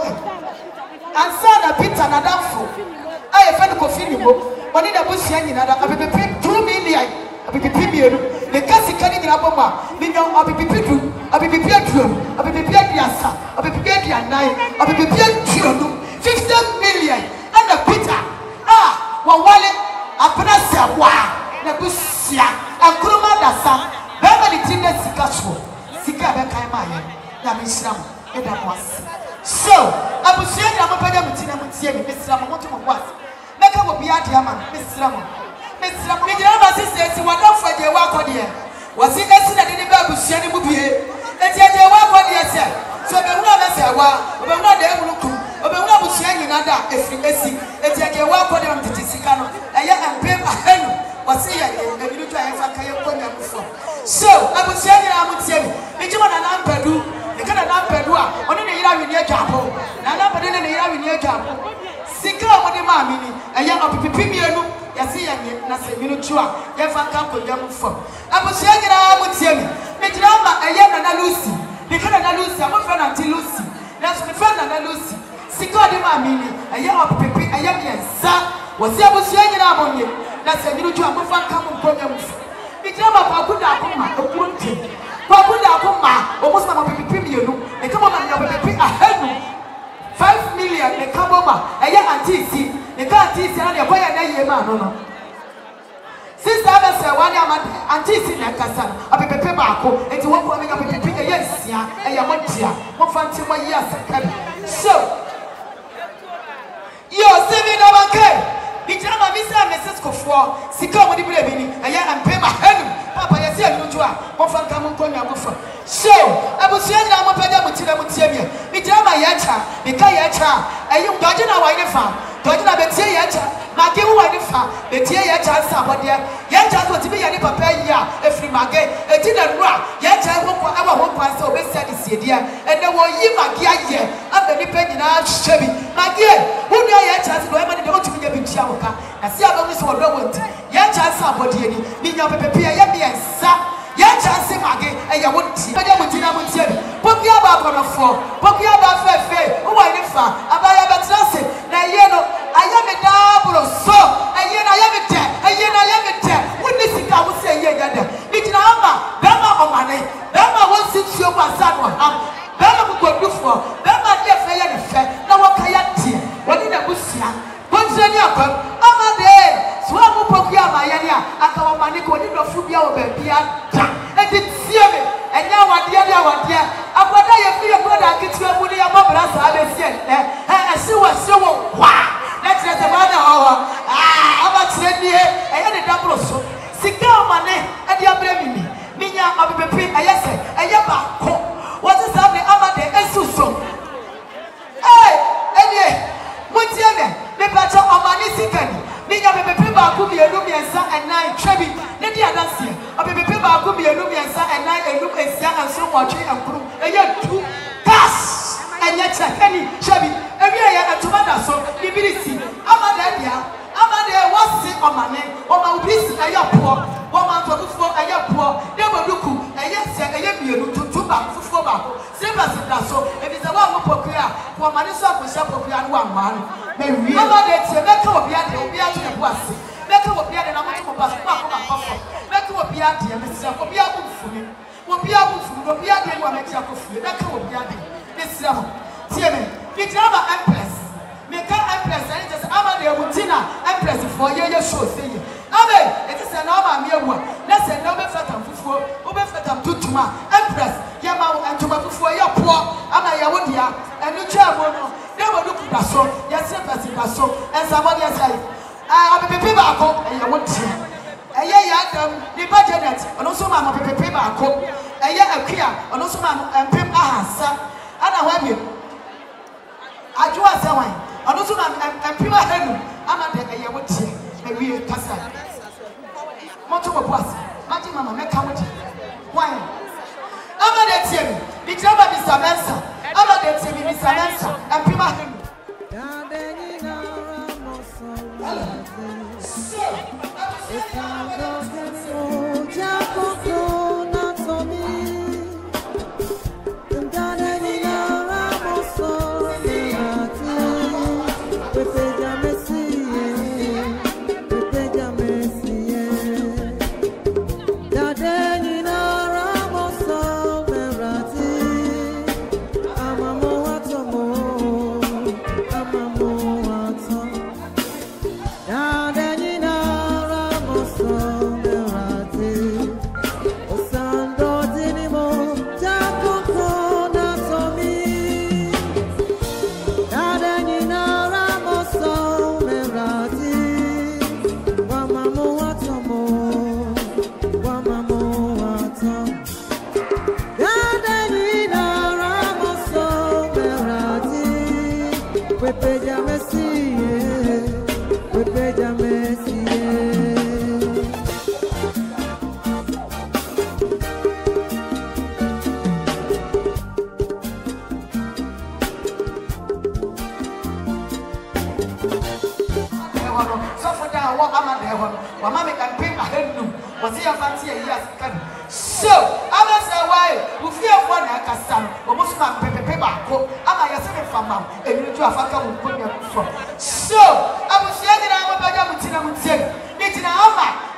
[SPEAKER 4] ansa na Peter na danfo aye fe no kofi ni mo woni na busia nyinada pipipi two million pipipi mienu le kasi kani nyina boma mi nyo pipipi two pipipi atuo pipipi adiasa pipipi adianai pipipi atuo fifty million and Peter ah wa wale apena se wa na busia akuruma dasa baba ni tinde sika so sika be kan ma ye na me hira mo e da mo ase so abusia ni amapanya mutina mutie me hira mo moto mo was meka wo bia de ama me hira mo me hira mo ngira ba sisi esi wa don faje wa akode wasi esi na de ne ba abusia ni mu bie eti aje wa akode se so be hu na se wa be hu na de ehunu obewura busia nyina da efri esi eti age wa akode am titi sika no eye ampe ahenu wasi ya ebiru twa yefa kaye konya mfo so abusia nyina amutie mi ejima na nampadu ne kana nampadu a oni ne yira hwini adwapo na nampadu ne ne yira hwini adwapo sika omode ma mi ni eye opipipi mienu yasi ya na se minu twa yefa kan konya mfo abusia nyina amutie mi ejira ma eye na na Lucy ne kana na Lucy amofra na ti Lucy na so me friend na Lucy sika de ma mini eye opepepe eye biensa wasi abusia nyina abonye na se nyinu ju amofa kam nkonya mu mi jira ba pa ku da ko ma okuru nti pa ku da ko ma o mo sama pepepe mienu e ka mo ma nya pepepe ahanu five million e ka mo ma e ya antisi e ka antisi na de ko ya na ye ma no no sister aba se wani amade antisi na kasa a pepepe ba ko enti wo ko mi ga pepepe e ya sia e ya mo dia mo fa nti mo yi asaka so yo seven number K. Bijama ma bisa Missus Kofo. Sika mo di bule bini. Aya ampe ma hanu. Papa yesi anuju a. Mo fa nka mo nkonya mo fa. So, abusuya na mo pega mo tira mo tie mi. Bijama ya cha. Bika ya cha. Ayi doje na wa ni fa. Doje na betie ya cha. Mage wo wa ni fa. Betie ya cha sa bode. Ya cha so ti bi ya ni papa ya. Efri mage. Eti na nura. Ya cha wo kwa aba wo kwa se obesi adi siedia. Ene wo yi mage aye. Abeni pe nyina hwebi. Mage. Wo ni ya cha so do e ma ni de o tumi nya bi tia wo ka. Na si aba wo so do wonti. Ya cha sa bode ni. Ni nya pepepe ya bi ensa. Ya chance mage e ya wonti bade mutina mutie bi popi aba konofo popi aba fefe wo wa ni fa aba ya betrase na ye no aya me dabro so aye na ya me te aye na ya me te woni sika wo se ye ya da ni tina aba bema omane bema won sitio kwasa no am bema kukodufo bema de fe ye ne fe na wo kaya tie woni na busia wonse ni akwa amade so amu popi aba ya ni aka wo mane ko ni do fu bia wo ba bia eti tie me enya wade ya wade akwada ye fi ye brother kitua mu ni ya mabra sa abesi eh eh esi wo se wo wa let us say bana hawa ah aba tire nie eye ne dabro so sika amane e dia bra mimi minya abepepe ayese eye ba ko what is happening amade esu so eh enie mutie me me pacha amane sikani minya abepepe ba ku bienu miensa enan twebi ne dia danse abepepe ba ku bienu miensa enan enu esia anso mwatwe ankuru eye tu gas enye chakani shebi ewie ya atuma da so bibirisi amade dia amade wasi omane oma ubisi eye po oma tofufo eye po de boduku eye se eye bienu tutuba fufo ba silver da so ebiza wa mo pokua ko omane so akosia pokua no wa ma no me wie amade tie meka obi ade obi ade ne boase meka obi ade na mo to ba so ba ko ba kofo meka obi ade me sira obi ade funi obi ade funi obi ade wa meka kofuni meka obi ade me sira ho tie me me drama empress me ka empress and just amade ebutina empress for ye ye show say ye abe it is na ma me ewu na say na be fatam fufuo obe fatam tutuma empress ye ma antuma fufuo ye po ama ye wodia enu twa mo no de mo duku da so ye se person da so ensa mo de say ah abepepe ba ko ye wodia eye ya adam ni budget ono so ma mo pepepe ba ko eye akua ono so ma empem ahasa ana hwa bi ajo asawan ono so ma empem ahanu ama de eye wodia na wie kasa moto mo boss maji mama meka wodia why ama de tie mi bi traba bi samensa ama de tie mi bi samensa empem ahanu so ama say why we fear for na kasam omusu ma pepepe ba ko ama ya se me fama enu ju afaka wo ko nya so abusia dina mo baja mutina mutie ni tina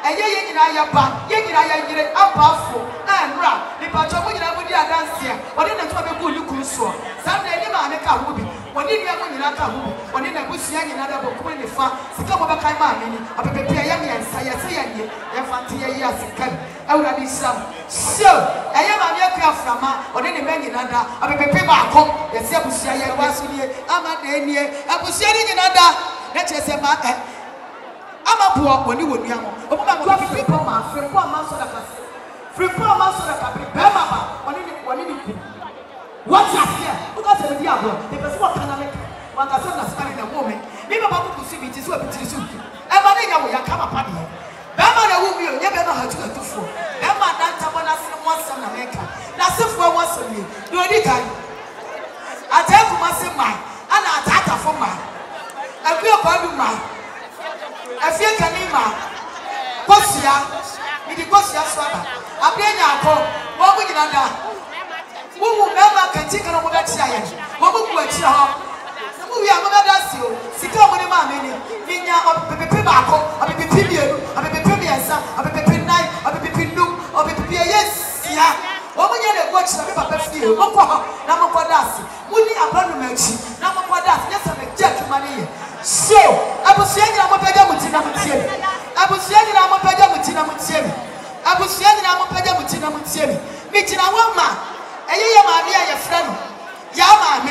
[SPEAKER 4] ɛyɛ yɛ nyinaa yɛ ba yɛ nyinaa yɛ yere abaafo ɛnra nipa tɔ mo nyinaa mo di adanseɛ ɔde ne ntoma bɛgu ne kuru soɔ saa na ɛni maame ka ho bi ɔne nua mo nyinaa ka ho bi ɔne na abusua nyinaa bɛbɔ kuma nifa sika mo bɛka maame ni ɔbɛbɛbi a yɛ mmiɛnsa yɛ sɛ yɛ nie yɛfa nte yɛ yi asika bi awurade nhyira mo so ɛyɛ maame akua aframa ɔne ne mɛ nyinaa da ɔbɛbɛbi baako yɛsɛ abusua yɛ wa so nie ama na enie abusua ne nyinaa da na kyerɛ sɛ ma ɛ ama boɔ wɔne wɔ nua mo ɔmo ma mo firi pɔ ma firi pɔ ma so da kase firi pɔ ma so da kabiri bɛrima ba ɔne ne ɔne ne ku wɔte aseɛ woka sɛ ne di agorɔ ɛpɛ sɛ wɔka na me wankasa na sika ne na mo me me bɛba koko so bi ti sɛ wɔbi tiri so bi ɛma ne nya wɔ yɛ kama pa deɛ bɛrima na wo mi o nyɛ bɛrima hatu hatufoɔ bɛrima dantabɔ n'ase mo asɛm na mɛka n'asefoɔ mo asɛm nie deɛ ɔdi kan ataa kuma se mmaa ana ataatafo mmaa akua kwaadu mmaa afie kani mmaa kɔsia mede kɔsia so aba abere nyaakɔ wɔn mo nyina da wowu mɛma kanti kana mo bɛkyi ayɛ wɔn mo gu akyi hɔ na mo wi a mo bɛda si o sika a mo ne maame ni minya ɔpepepe baako ɔpepepe mmienu ɔpepepe mmiɛnsa ɔpepepe nnan ɔpepepe num ɔpepepe ɛyɛ sia wɔn mo nyɛ na egu akyi na me papa fie mo kɔ hɔ na mo kɔ da ase mo ni abanum akyi na mo kɔ da ase nyɛ sɛ me gye adwuma ne yɛ so abusua nyina mo pɛgya mo ti na mo tie mi abusua nyina mo pɛgya mo ti na mo tie mi abusua nyina mo pɛgya mo ti na mo tie mi mi gyina hɔ ma ɛyɛ yɛ maame a yɛfrɛ no yaa maame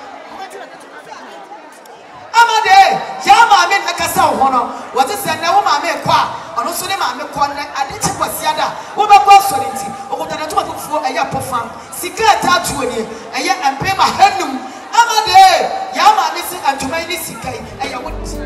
[SPEAKER 4] amade yaa maame na kasa wo ho no wɔte sɛ na wo maame kɔ a ɔno nso ne maame kɔ na ade kye kwasi ada wobɛkɔ asɔre nti ɔkɔta na tomatofoɔ ɛyɛ apɔfa sika ɛta atuo nie ɛyɛ mpema hanum amade yaa maame si antoma yi ne sika yi ɛyɛ wo ti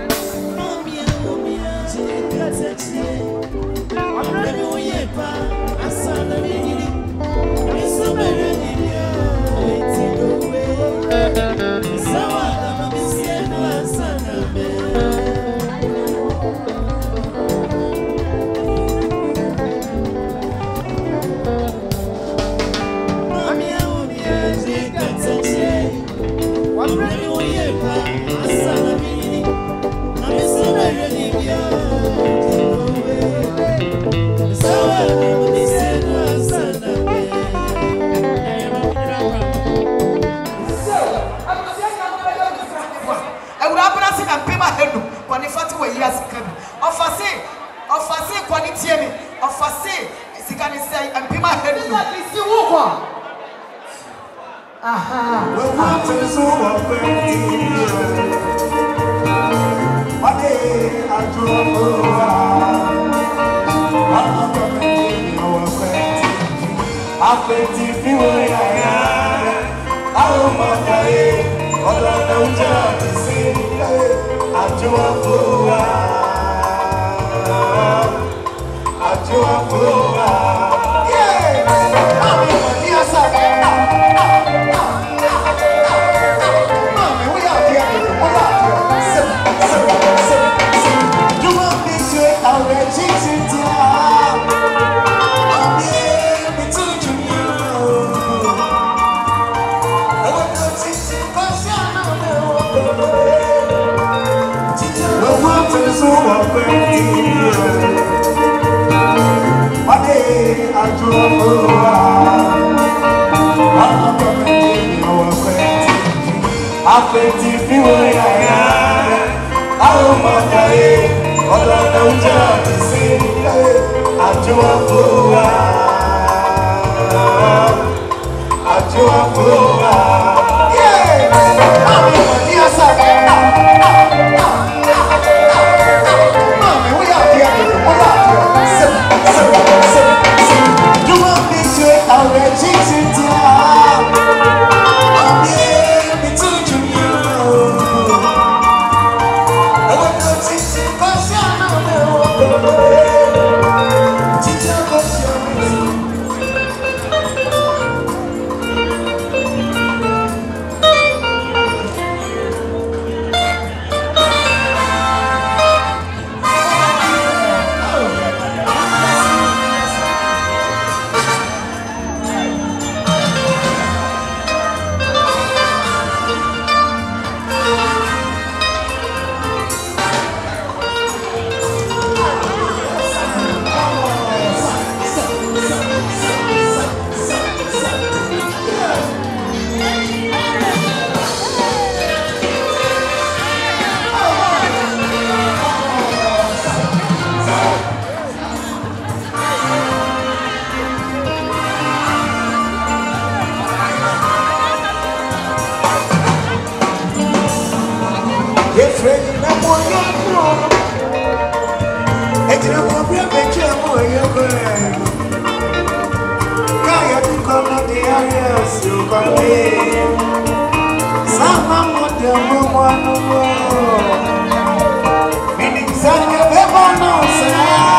[SPEAKER 7] no more. Meaning Sunday, never know, sir.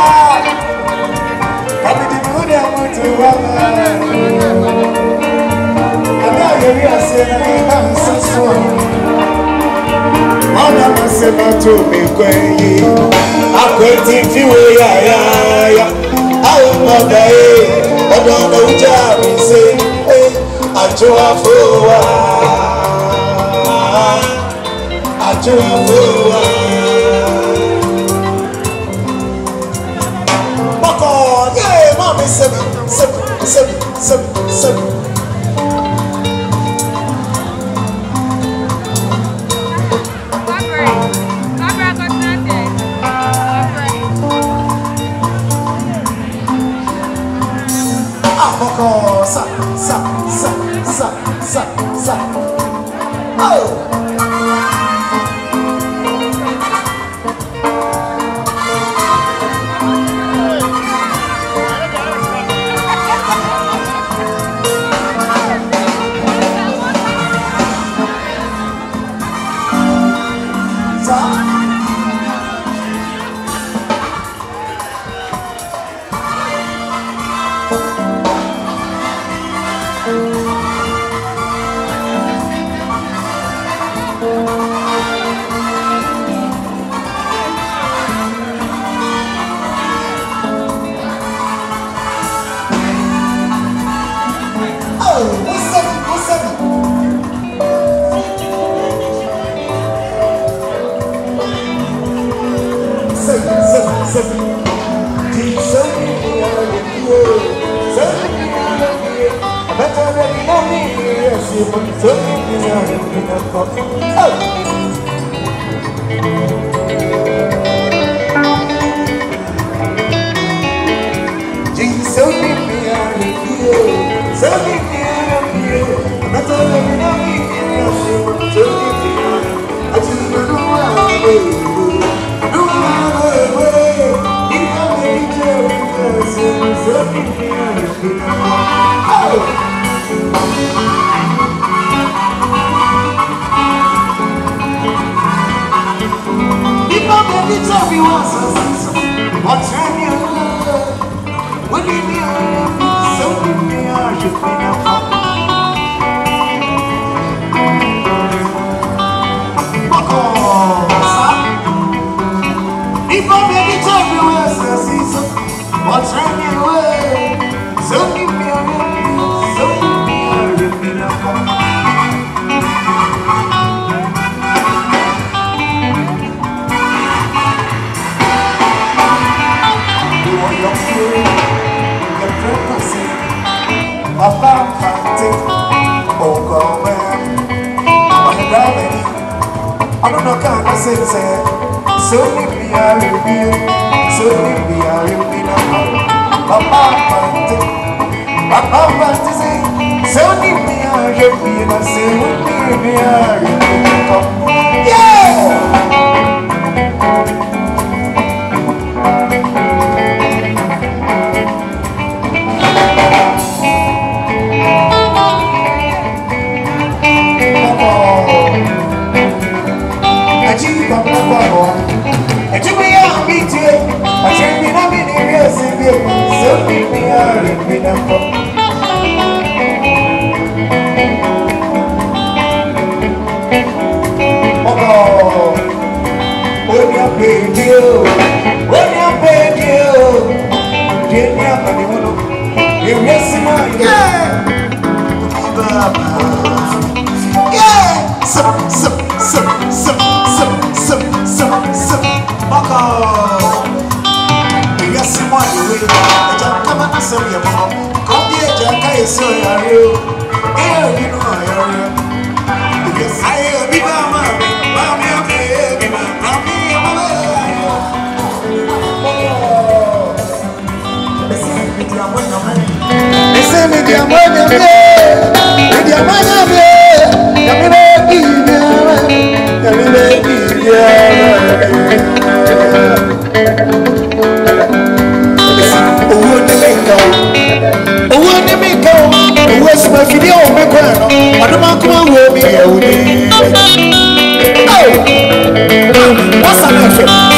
[SPEAKER 7] I be the good I want to run. And now you're saying, I'm so sorry. Mama say ma to me kwenyi akwenti fiwe ya ya ya ayo moda e odo na uja mi say eh ajo afowa ajo afowa bako yeah mama say say say say say Boko, sa, sa, sa, sa, sa, sa. Oh!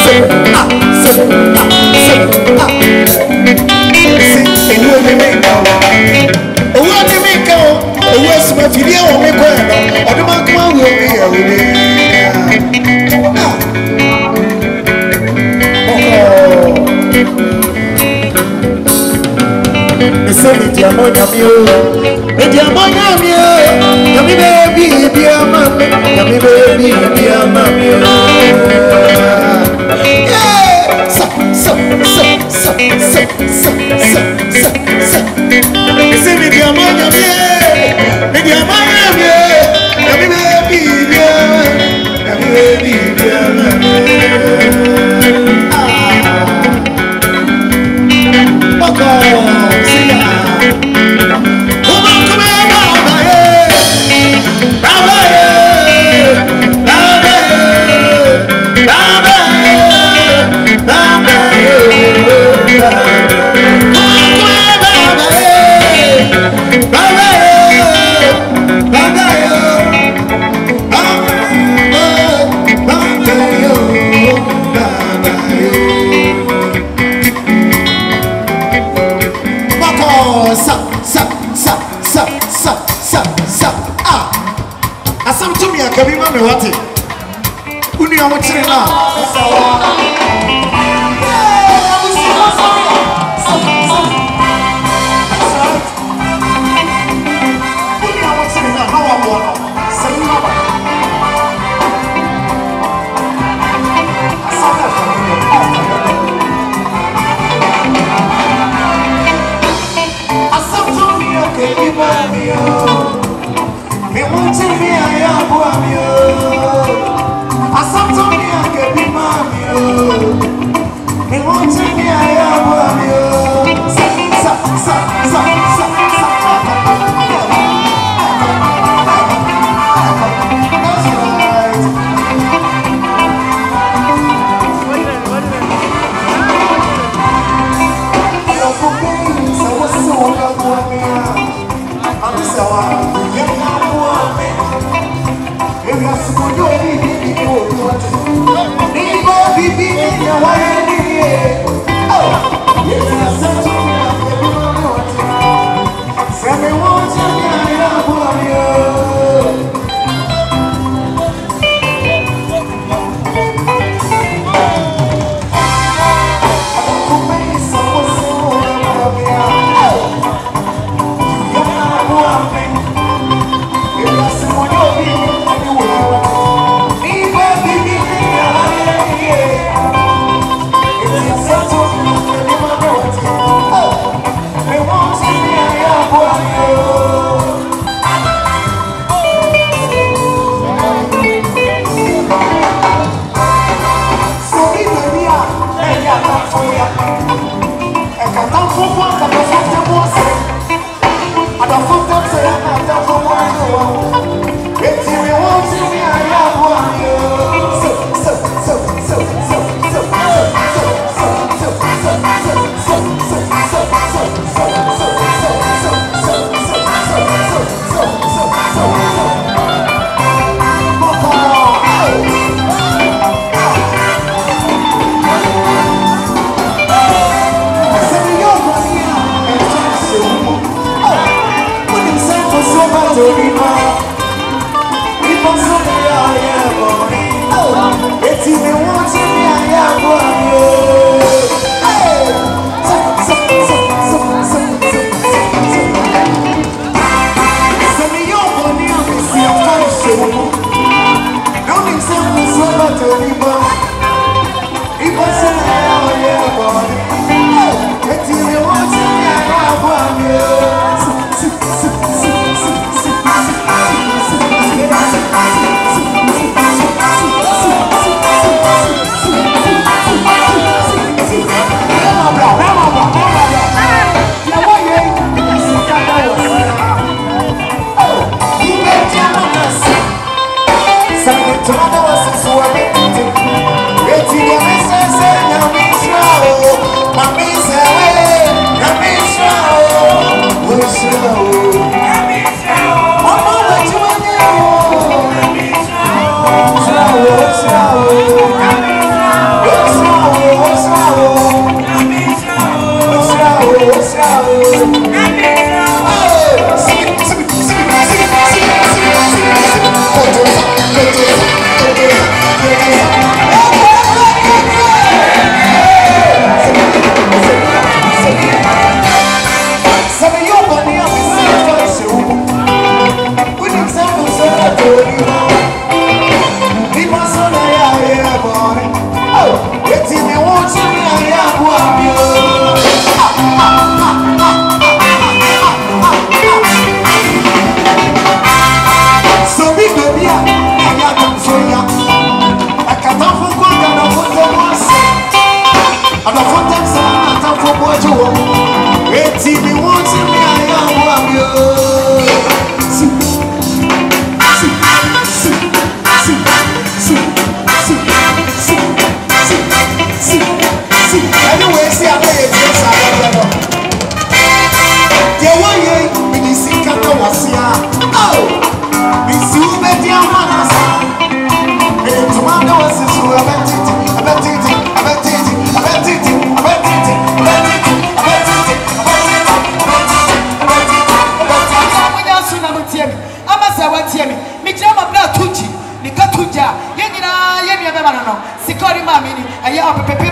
[SPEAKER 7] Settle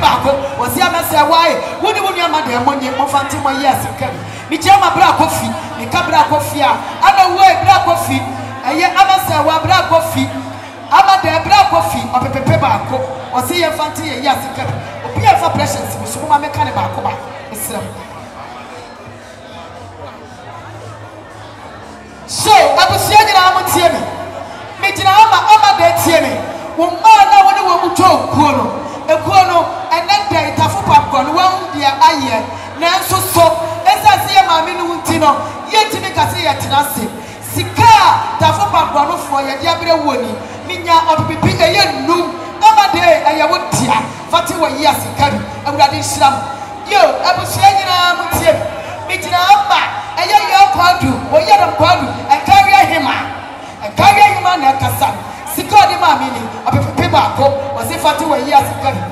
[SPEAKER 4] baako wɔsi amɛsɛ wae wuni wuni ama deɛ mo nye mo fa nti mo yi asika mi kyerɛ ma bra kofi mi ka bra kofi a ama wo bra kofi ɛyɛ amɛsɛ wa bra kofi ama deɛ bra kofi ɔpepepe baako wɔsi yɛ fa nti yɛ yi asika obi yɛ fa pressures mi so mo ma me ka ne baako ba esrɛ so abusia nyinaa mo tie mi mi gyina ama ama deɛ tie mi wo mmaa na wɔne wɔn mu tɔ okuo no ekuo no ɛnɛ dɛ itafo papɔ no wɔn deɛ ayɛ nanso so ɛsɛ se yɛ maame no ti no yɛntumi kase yɛ tena ase sika a tafo papɔ no foɔ yɛde abere wɔ ni minya ɔbibibi ɛyɛ num ama de ɛyɛ wo tia fati wɔ yi asika bi awurade nhyira mo yo abusua nyinaa mo tie mi gyina ama ɛyɛ yɛ kwadu wɔyɛ no kwadu ɛkari ahima ɛkari ahima na ɛkasa sika ɔde maame ni ɔpepepe baako ɔsi fati wɔ yi asika bi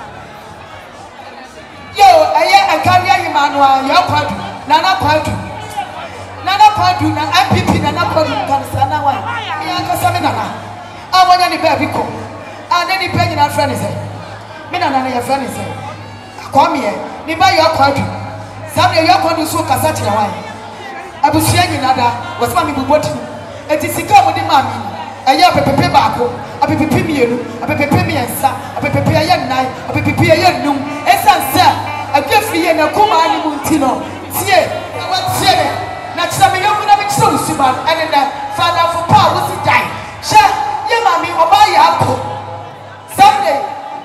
[SPEAKER 4] yo ɛyɛ ɛkari ahima no a yɛ kwadu nana kwadu nana kwadu na M P P nana kwadu kanisa na wa ɛyɛ akasa mi nana a wɔnyɛ ne baabi kɔ a ne nipa nyinaa fɛ ne sɛ mi nana ne yɛ fɛ ne sɛ akɔmiɛ ne ba yɛ kwadu saa mi yɛ kwadu so kasa kyerɛ wa abusua nyinaa da wɔsi ma mi bubɔ ti eti sika a wɔde maame ni ɛyɛ apepepe baako apepepe mmienu apepepe mmiɛnsa apepepe ɛyɛ nnan apepepe ɛyɛ num ɛsan sɛ ɛgbɛ firi yɛ na kumaa ne mu nti no tie na wɔtie me na kyerɛ me yɛmu na me kyerɛ wo suba ɛne nɛ fadafo pa a wosi dan hyɛ yɛ maame ɔbaa yɛ ako sunday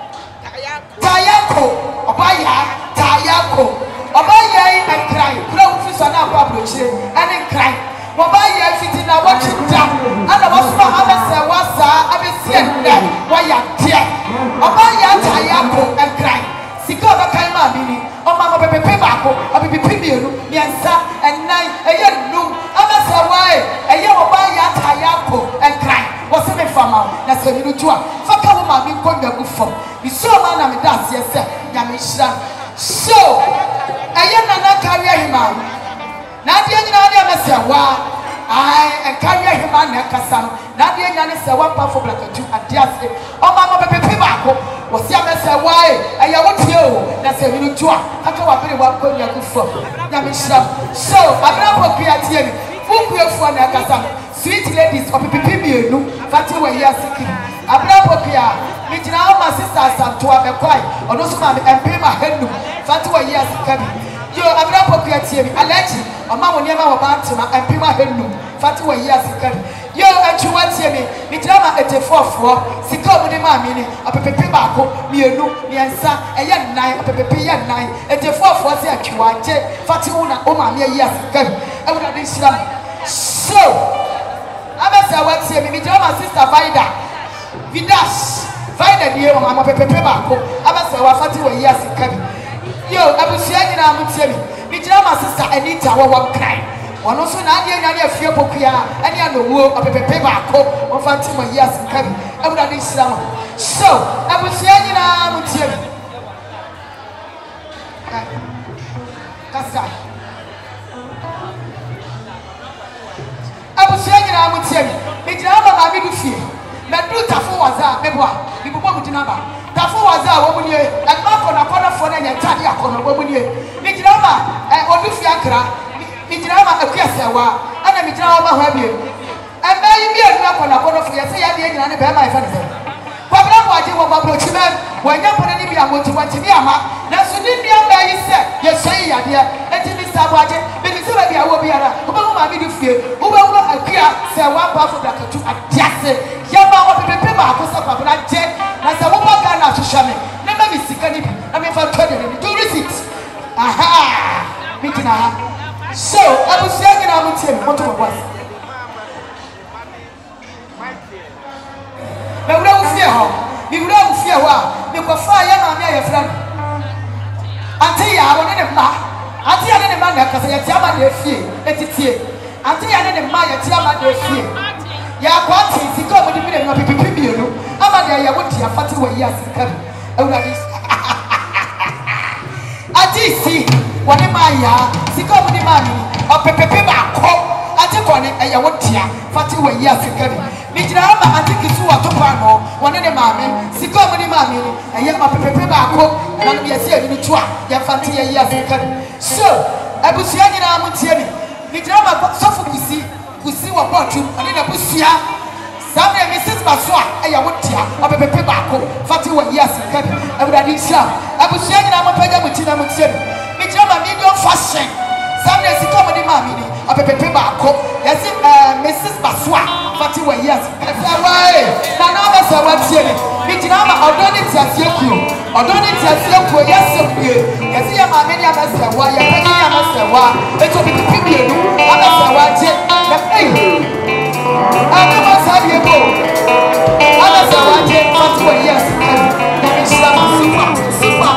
[SPEAKER 4] taayako ɔbaa yɛ taayako ɔbaa yɛ nkran kura wofi so na akɔ aburokyire ɛne nkran wɔbaa yɛ fiti na wɔtwe da ana wɔsoma abɛsɛ wasa abɛsi ɛnɛ wɔyɛ adeɛ ɔbaa yɛ taayako nkran sika ɔbɛkan maame ni ɔma ɔbɛpepe baako ɔbɛpepe mmienu mmiɛnsa ɛnan ɛyɛ num abɛsɛ wae ɛyɛ ɔbaa yɛ taayako nkran wɔsi mi fama na sɛ mi no tu a faka wo maame nkɔ nyagu fam bisu ɔma na mi da aseɛ sɛ nyame hyira so ɛyɛ nana kari ahima na adeɛ nyinaa deɛ mɛsɛ waa ai ɛkari ahima na ɛkasa no na adeɛ nyinaa ne sɛ wampa fo blakatu adeɛ ase ɔma ma bɛpepe baako wɔsi amɛsɛ wae ɛyɛ wo tie o na sɛ mi no tu a faka wa bere wa nkɔ nyagu fam nyame hyira so abena pɔ pia tie mi funkuefoɔ na ɛkasa no sweet ladies ɔpepepe mmienu fati wɔ yi asikiri abena pɔ pia mi gyina ɔma sista asantoa bɛkɔe ɔno nso ma mi ɛmpem ahanum fati wɔ yi asikiri yo abena pɔ pia tie mi alɛgyi ɔma wo nneɛma wɔ ba ntoma ɛmpem ahanum fati wɔ yi asikiri yo ɛtwiwa tie mi mi gyina ma etefoɔfoɔ sika ɔmo de maame ni ɔpepepe baako mmienu mmiɛnsa ɛyɛ nnan ɔpepepe yɛ nnan etefoɔfoɔ sɛ ɛtwiwa agye fati wo na o maame ayi asikiri ɛwura de nhyira mi so abɛsɛ wɔtie mi mi gyina ma sista vida vidas vida die wɔn ama pepepe baako abɛsɛ wɔafate wɔ yi asika bi yo abusua nyinaa mo tie mi mi gyina ma sista anita wɔwɔ nkran ɔno nso na adeɛ nyane afie pokua ɛne anowuo ɔpepepe baako wɔfa nti wɔ yi asika bi ɛwura de nhyira mo so abusua nyinaa mo tie mi kasa abusua nyinaa mo tie mi mi gyina ama maame do fie na duru tafo waza a meboa mi bobɔ mu gyina ba tafo waza a wɔn mu nie ɛnma akɔnɔ akɔnɔfoɔ na nyɛ ntaade akɔnɔ wɔn mu nie mi gyina ama ɛ ɔdo fie akra mi gyina ama akua sɛwa ɛna mi gyina ama hɔ abie ɛmɛ yi mi enu akɔnɔ akɔnɔfoɔ yɛ sɛ yɛ adeɛ nyina ne bɛrima yɛ fɛ ne sɛ kwabena mu agye wɔ maburokyi mɛ wɔnyɛ pɔnne ne bi a wɔnti wɔnti bi ama nanso ne nua bɛɛ yi sɛ yɛhyɛ yi yadeɛ eti mi sa abɔagye bɛbi sɛ baabi a wɔ biara wobɛhu maame de fie wobɛwuro akua sɛ wampa afɔ dakatu adease yɛma ɔpepepe baako sɛ kwabena gye na sɛ wobɔ ghana ahwehwɛ me ne ma me sika ne bi na memfa tɔ de ne ne do receipt aha me gyina ha so abusua nyinaa mo tie me moto mo boase mewura wo fie hɔ mewura wo fie hɔ a mekɔfaa yɛ maame a yɛfrɛ no ante yɛ a wɔne ne mma ante yɛ ne ne mma na ɛkasa yɛte ama na efie etitie ante yɛ ne ne mma yɛte ama na efie yɛakɔ ate sika a wɔde bi ne mu apepepe mmienu ama deɛ yɛwo te afate wɔ yi asika bi awurade ate si wɔne maa yaa sika a wɔde maa mi ɔpepepe baako ate kɔ ne ɛyɛwo tea fate wɔ yi asika bi Mijama atikisu watopano wanene mame siko muni mame eye mapepepe baako na no yesi ani twa ya fante ye Africa so abusia nyina amutie ni Mijama sofu kusi kusi wa botu ani na busia Samuel Missus Baswa aya wotia mapepepe baako fante wa ye Africa awurade sia abusia nyina amapaga mutina mutie ni Mijama medium fashion Samuel siko muni mame ni mapepepe baako yesi Missus Baswa Fati wa yes. Esawae. Na na ba sawa tie ni. Mi jina ma odoni ti asieku. Odoni ti asieku yes ye. Yes ya ma me ni ama sawa, ya pe ni ama sawa. Eto bi bi bi enu. Ama sawa je. Na eh. Ama ma sawa ye bo. Ama sawa je fati wa yes. Na mi shira super super.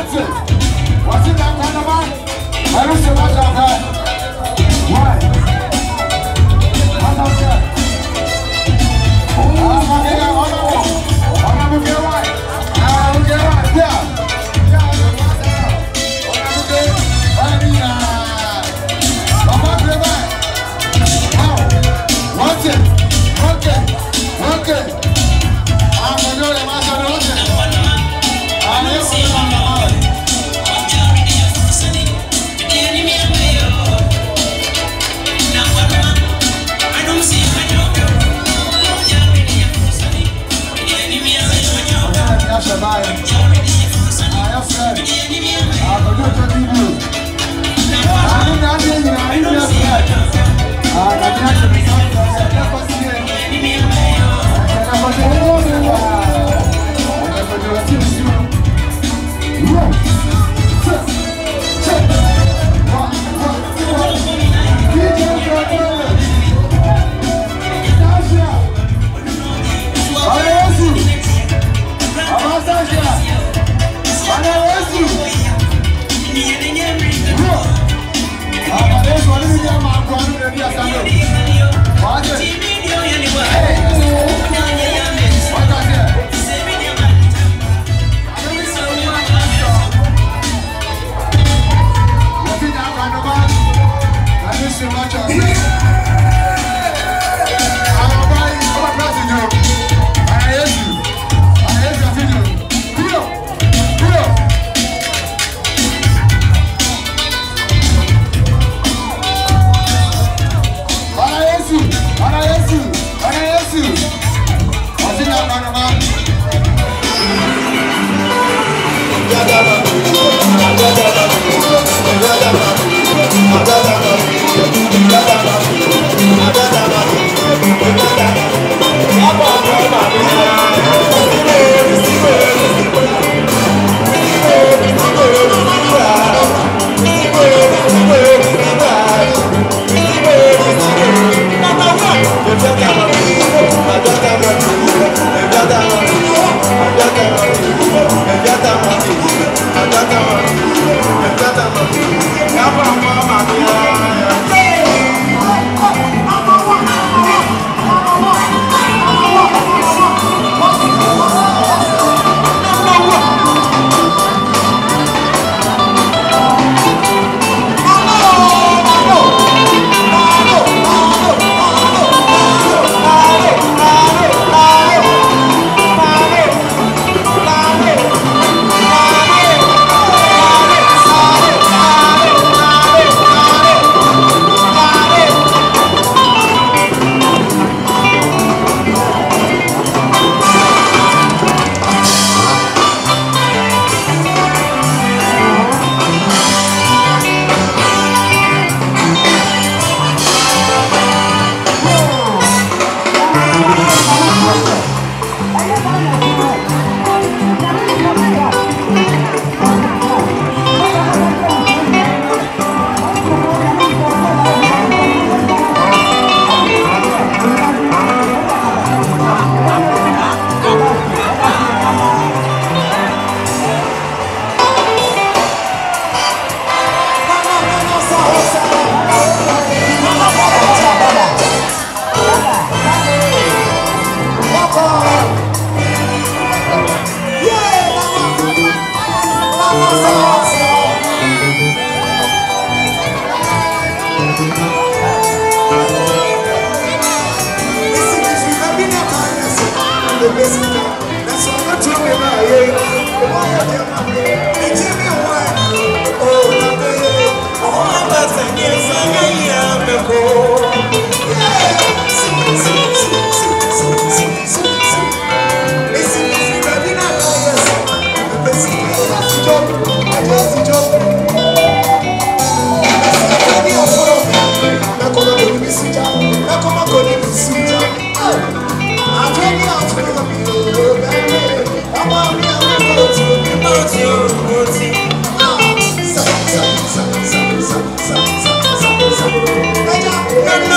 [SPEAKER 1] What's it? What's it that kind of man? I don't see much of that. Why? What's up there? I'm not here, I'm not here. I'm not here, why? I'm not here, why? Yeah. Yeah, I'm not here. I'm not here. I'm not here. I'm not here, why? How? What's it? Okay. Okay. I'm going to do the master of it. I'm here for the man.
[SPEAKER 7] No, no.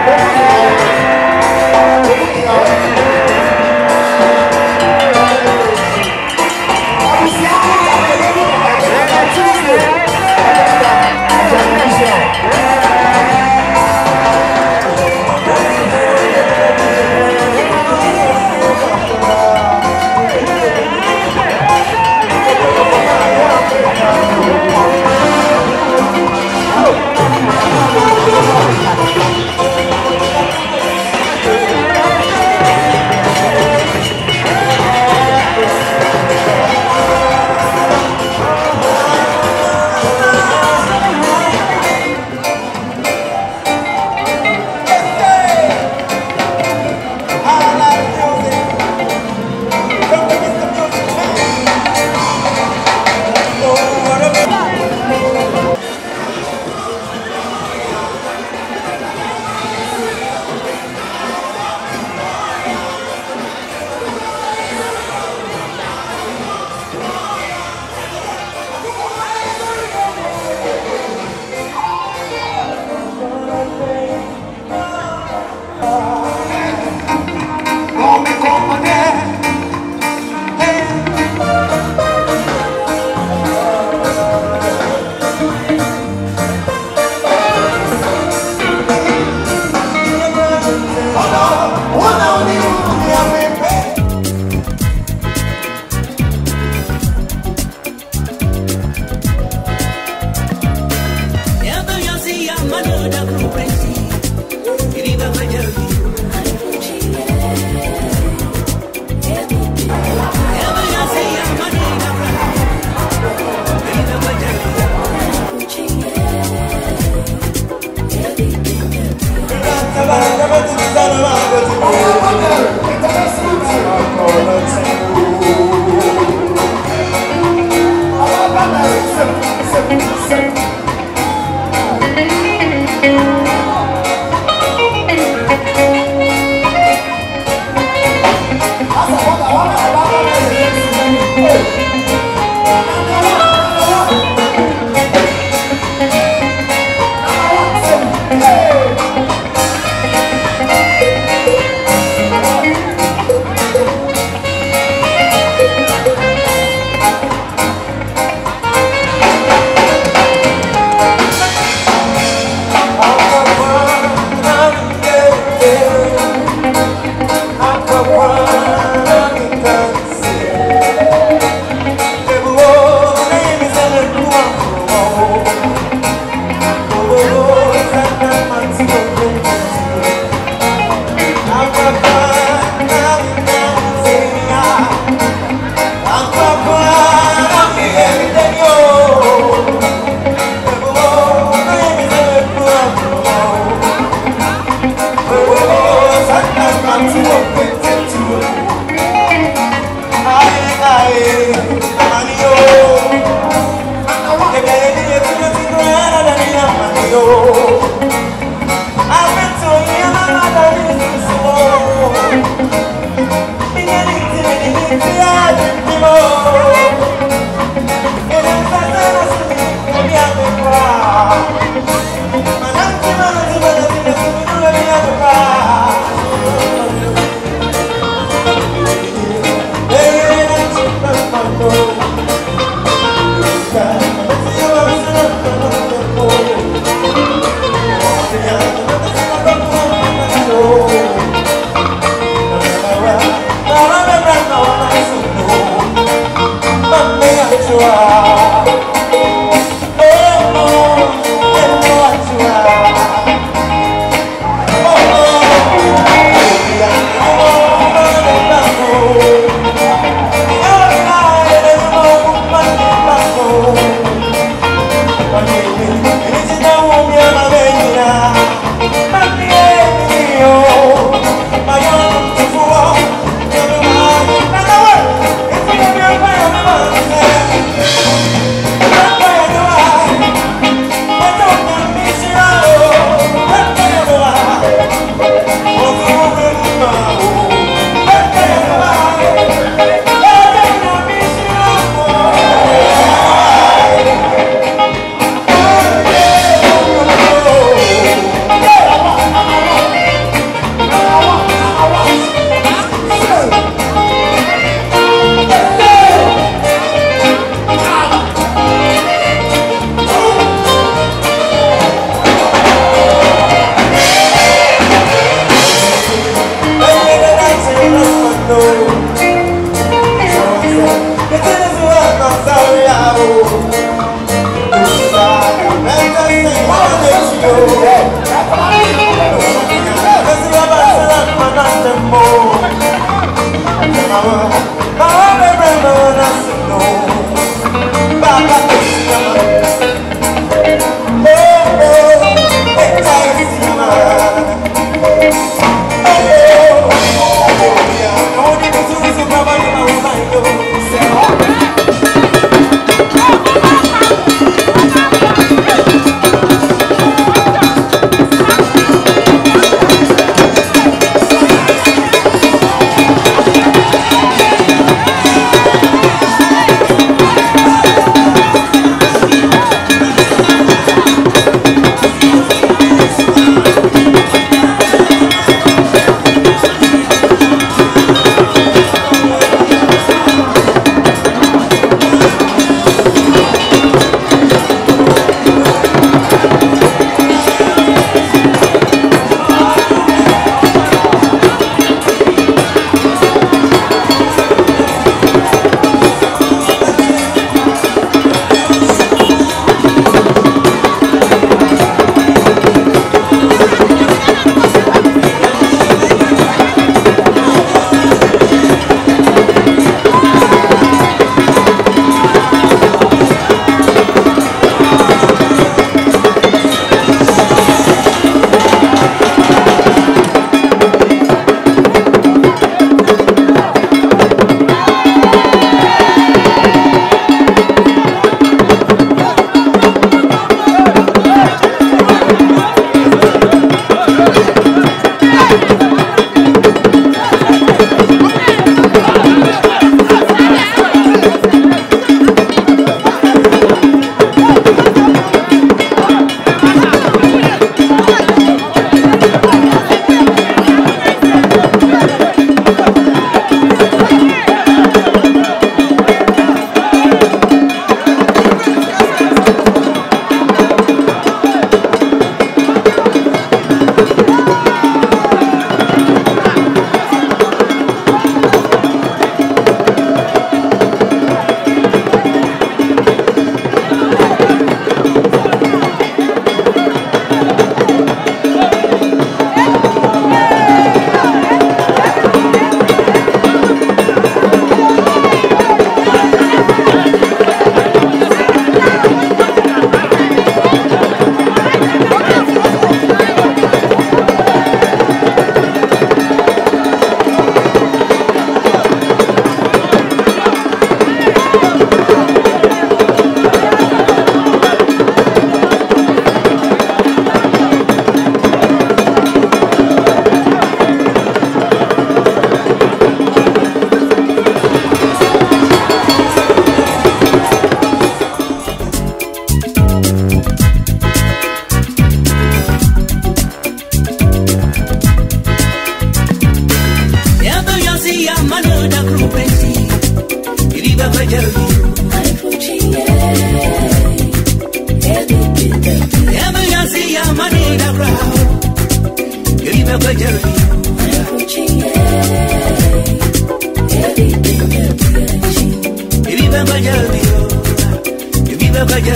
[SPEAKER 7] Thank you.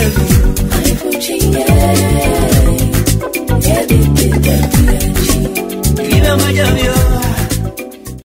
[SPEAKER 8] Viva Miami,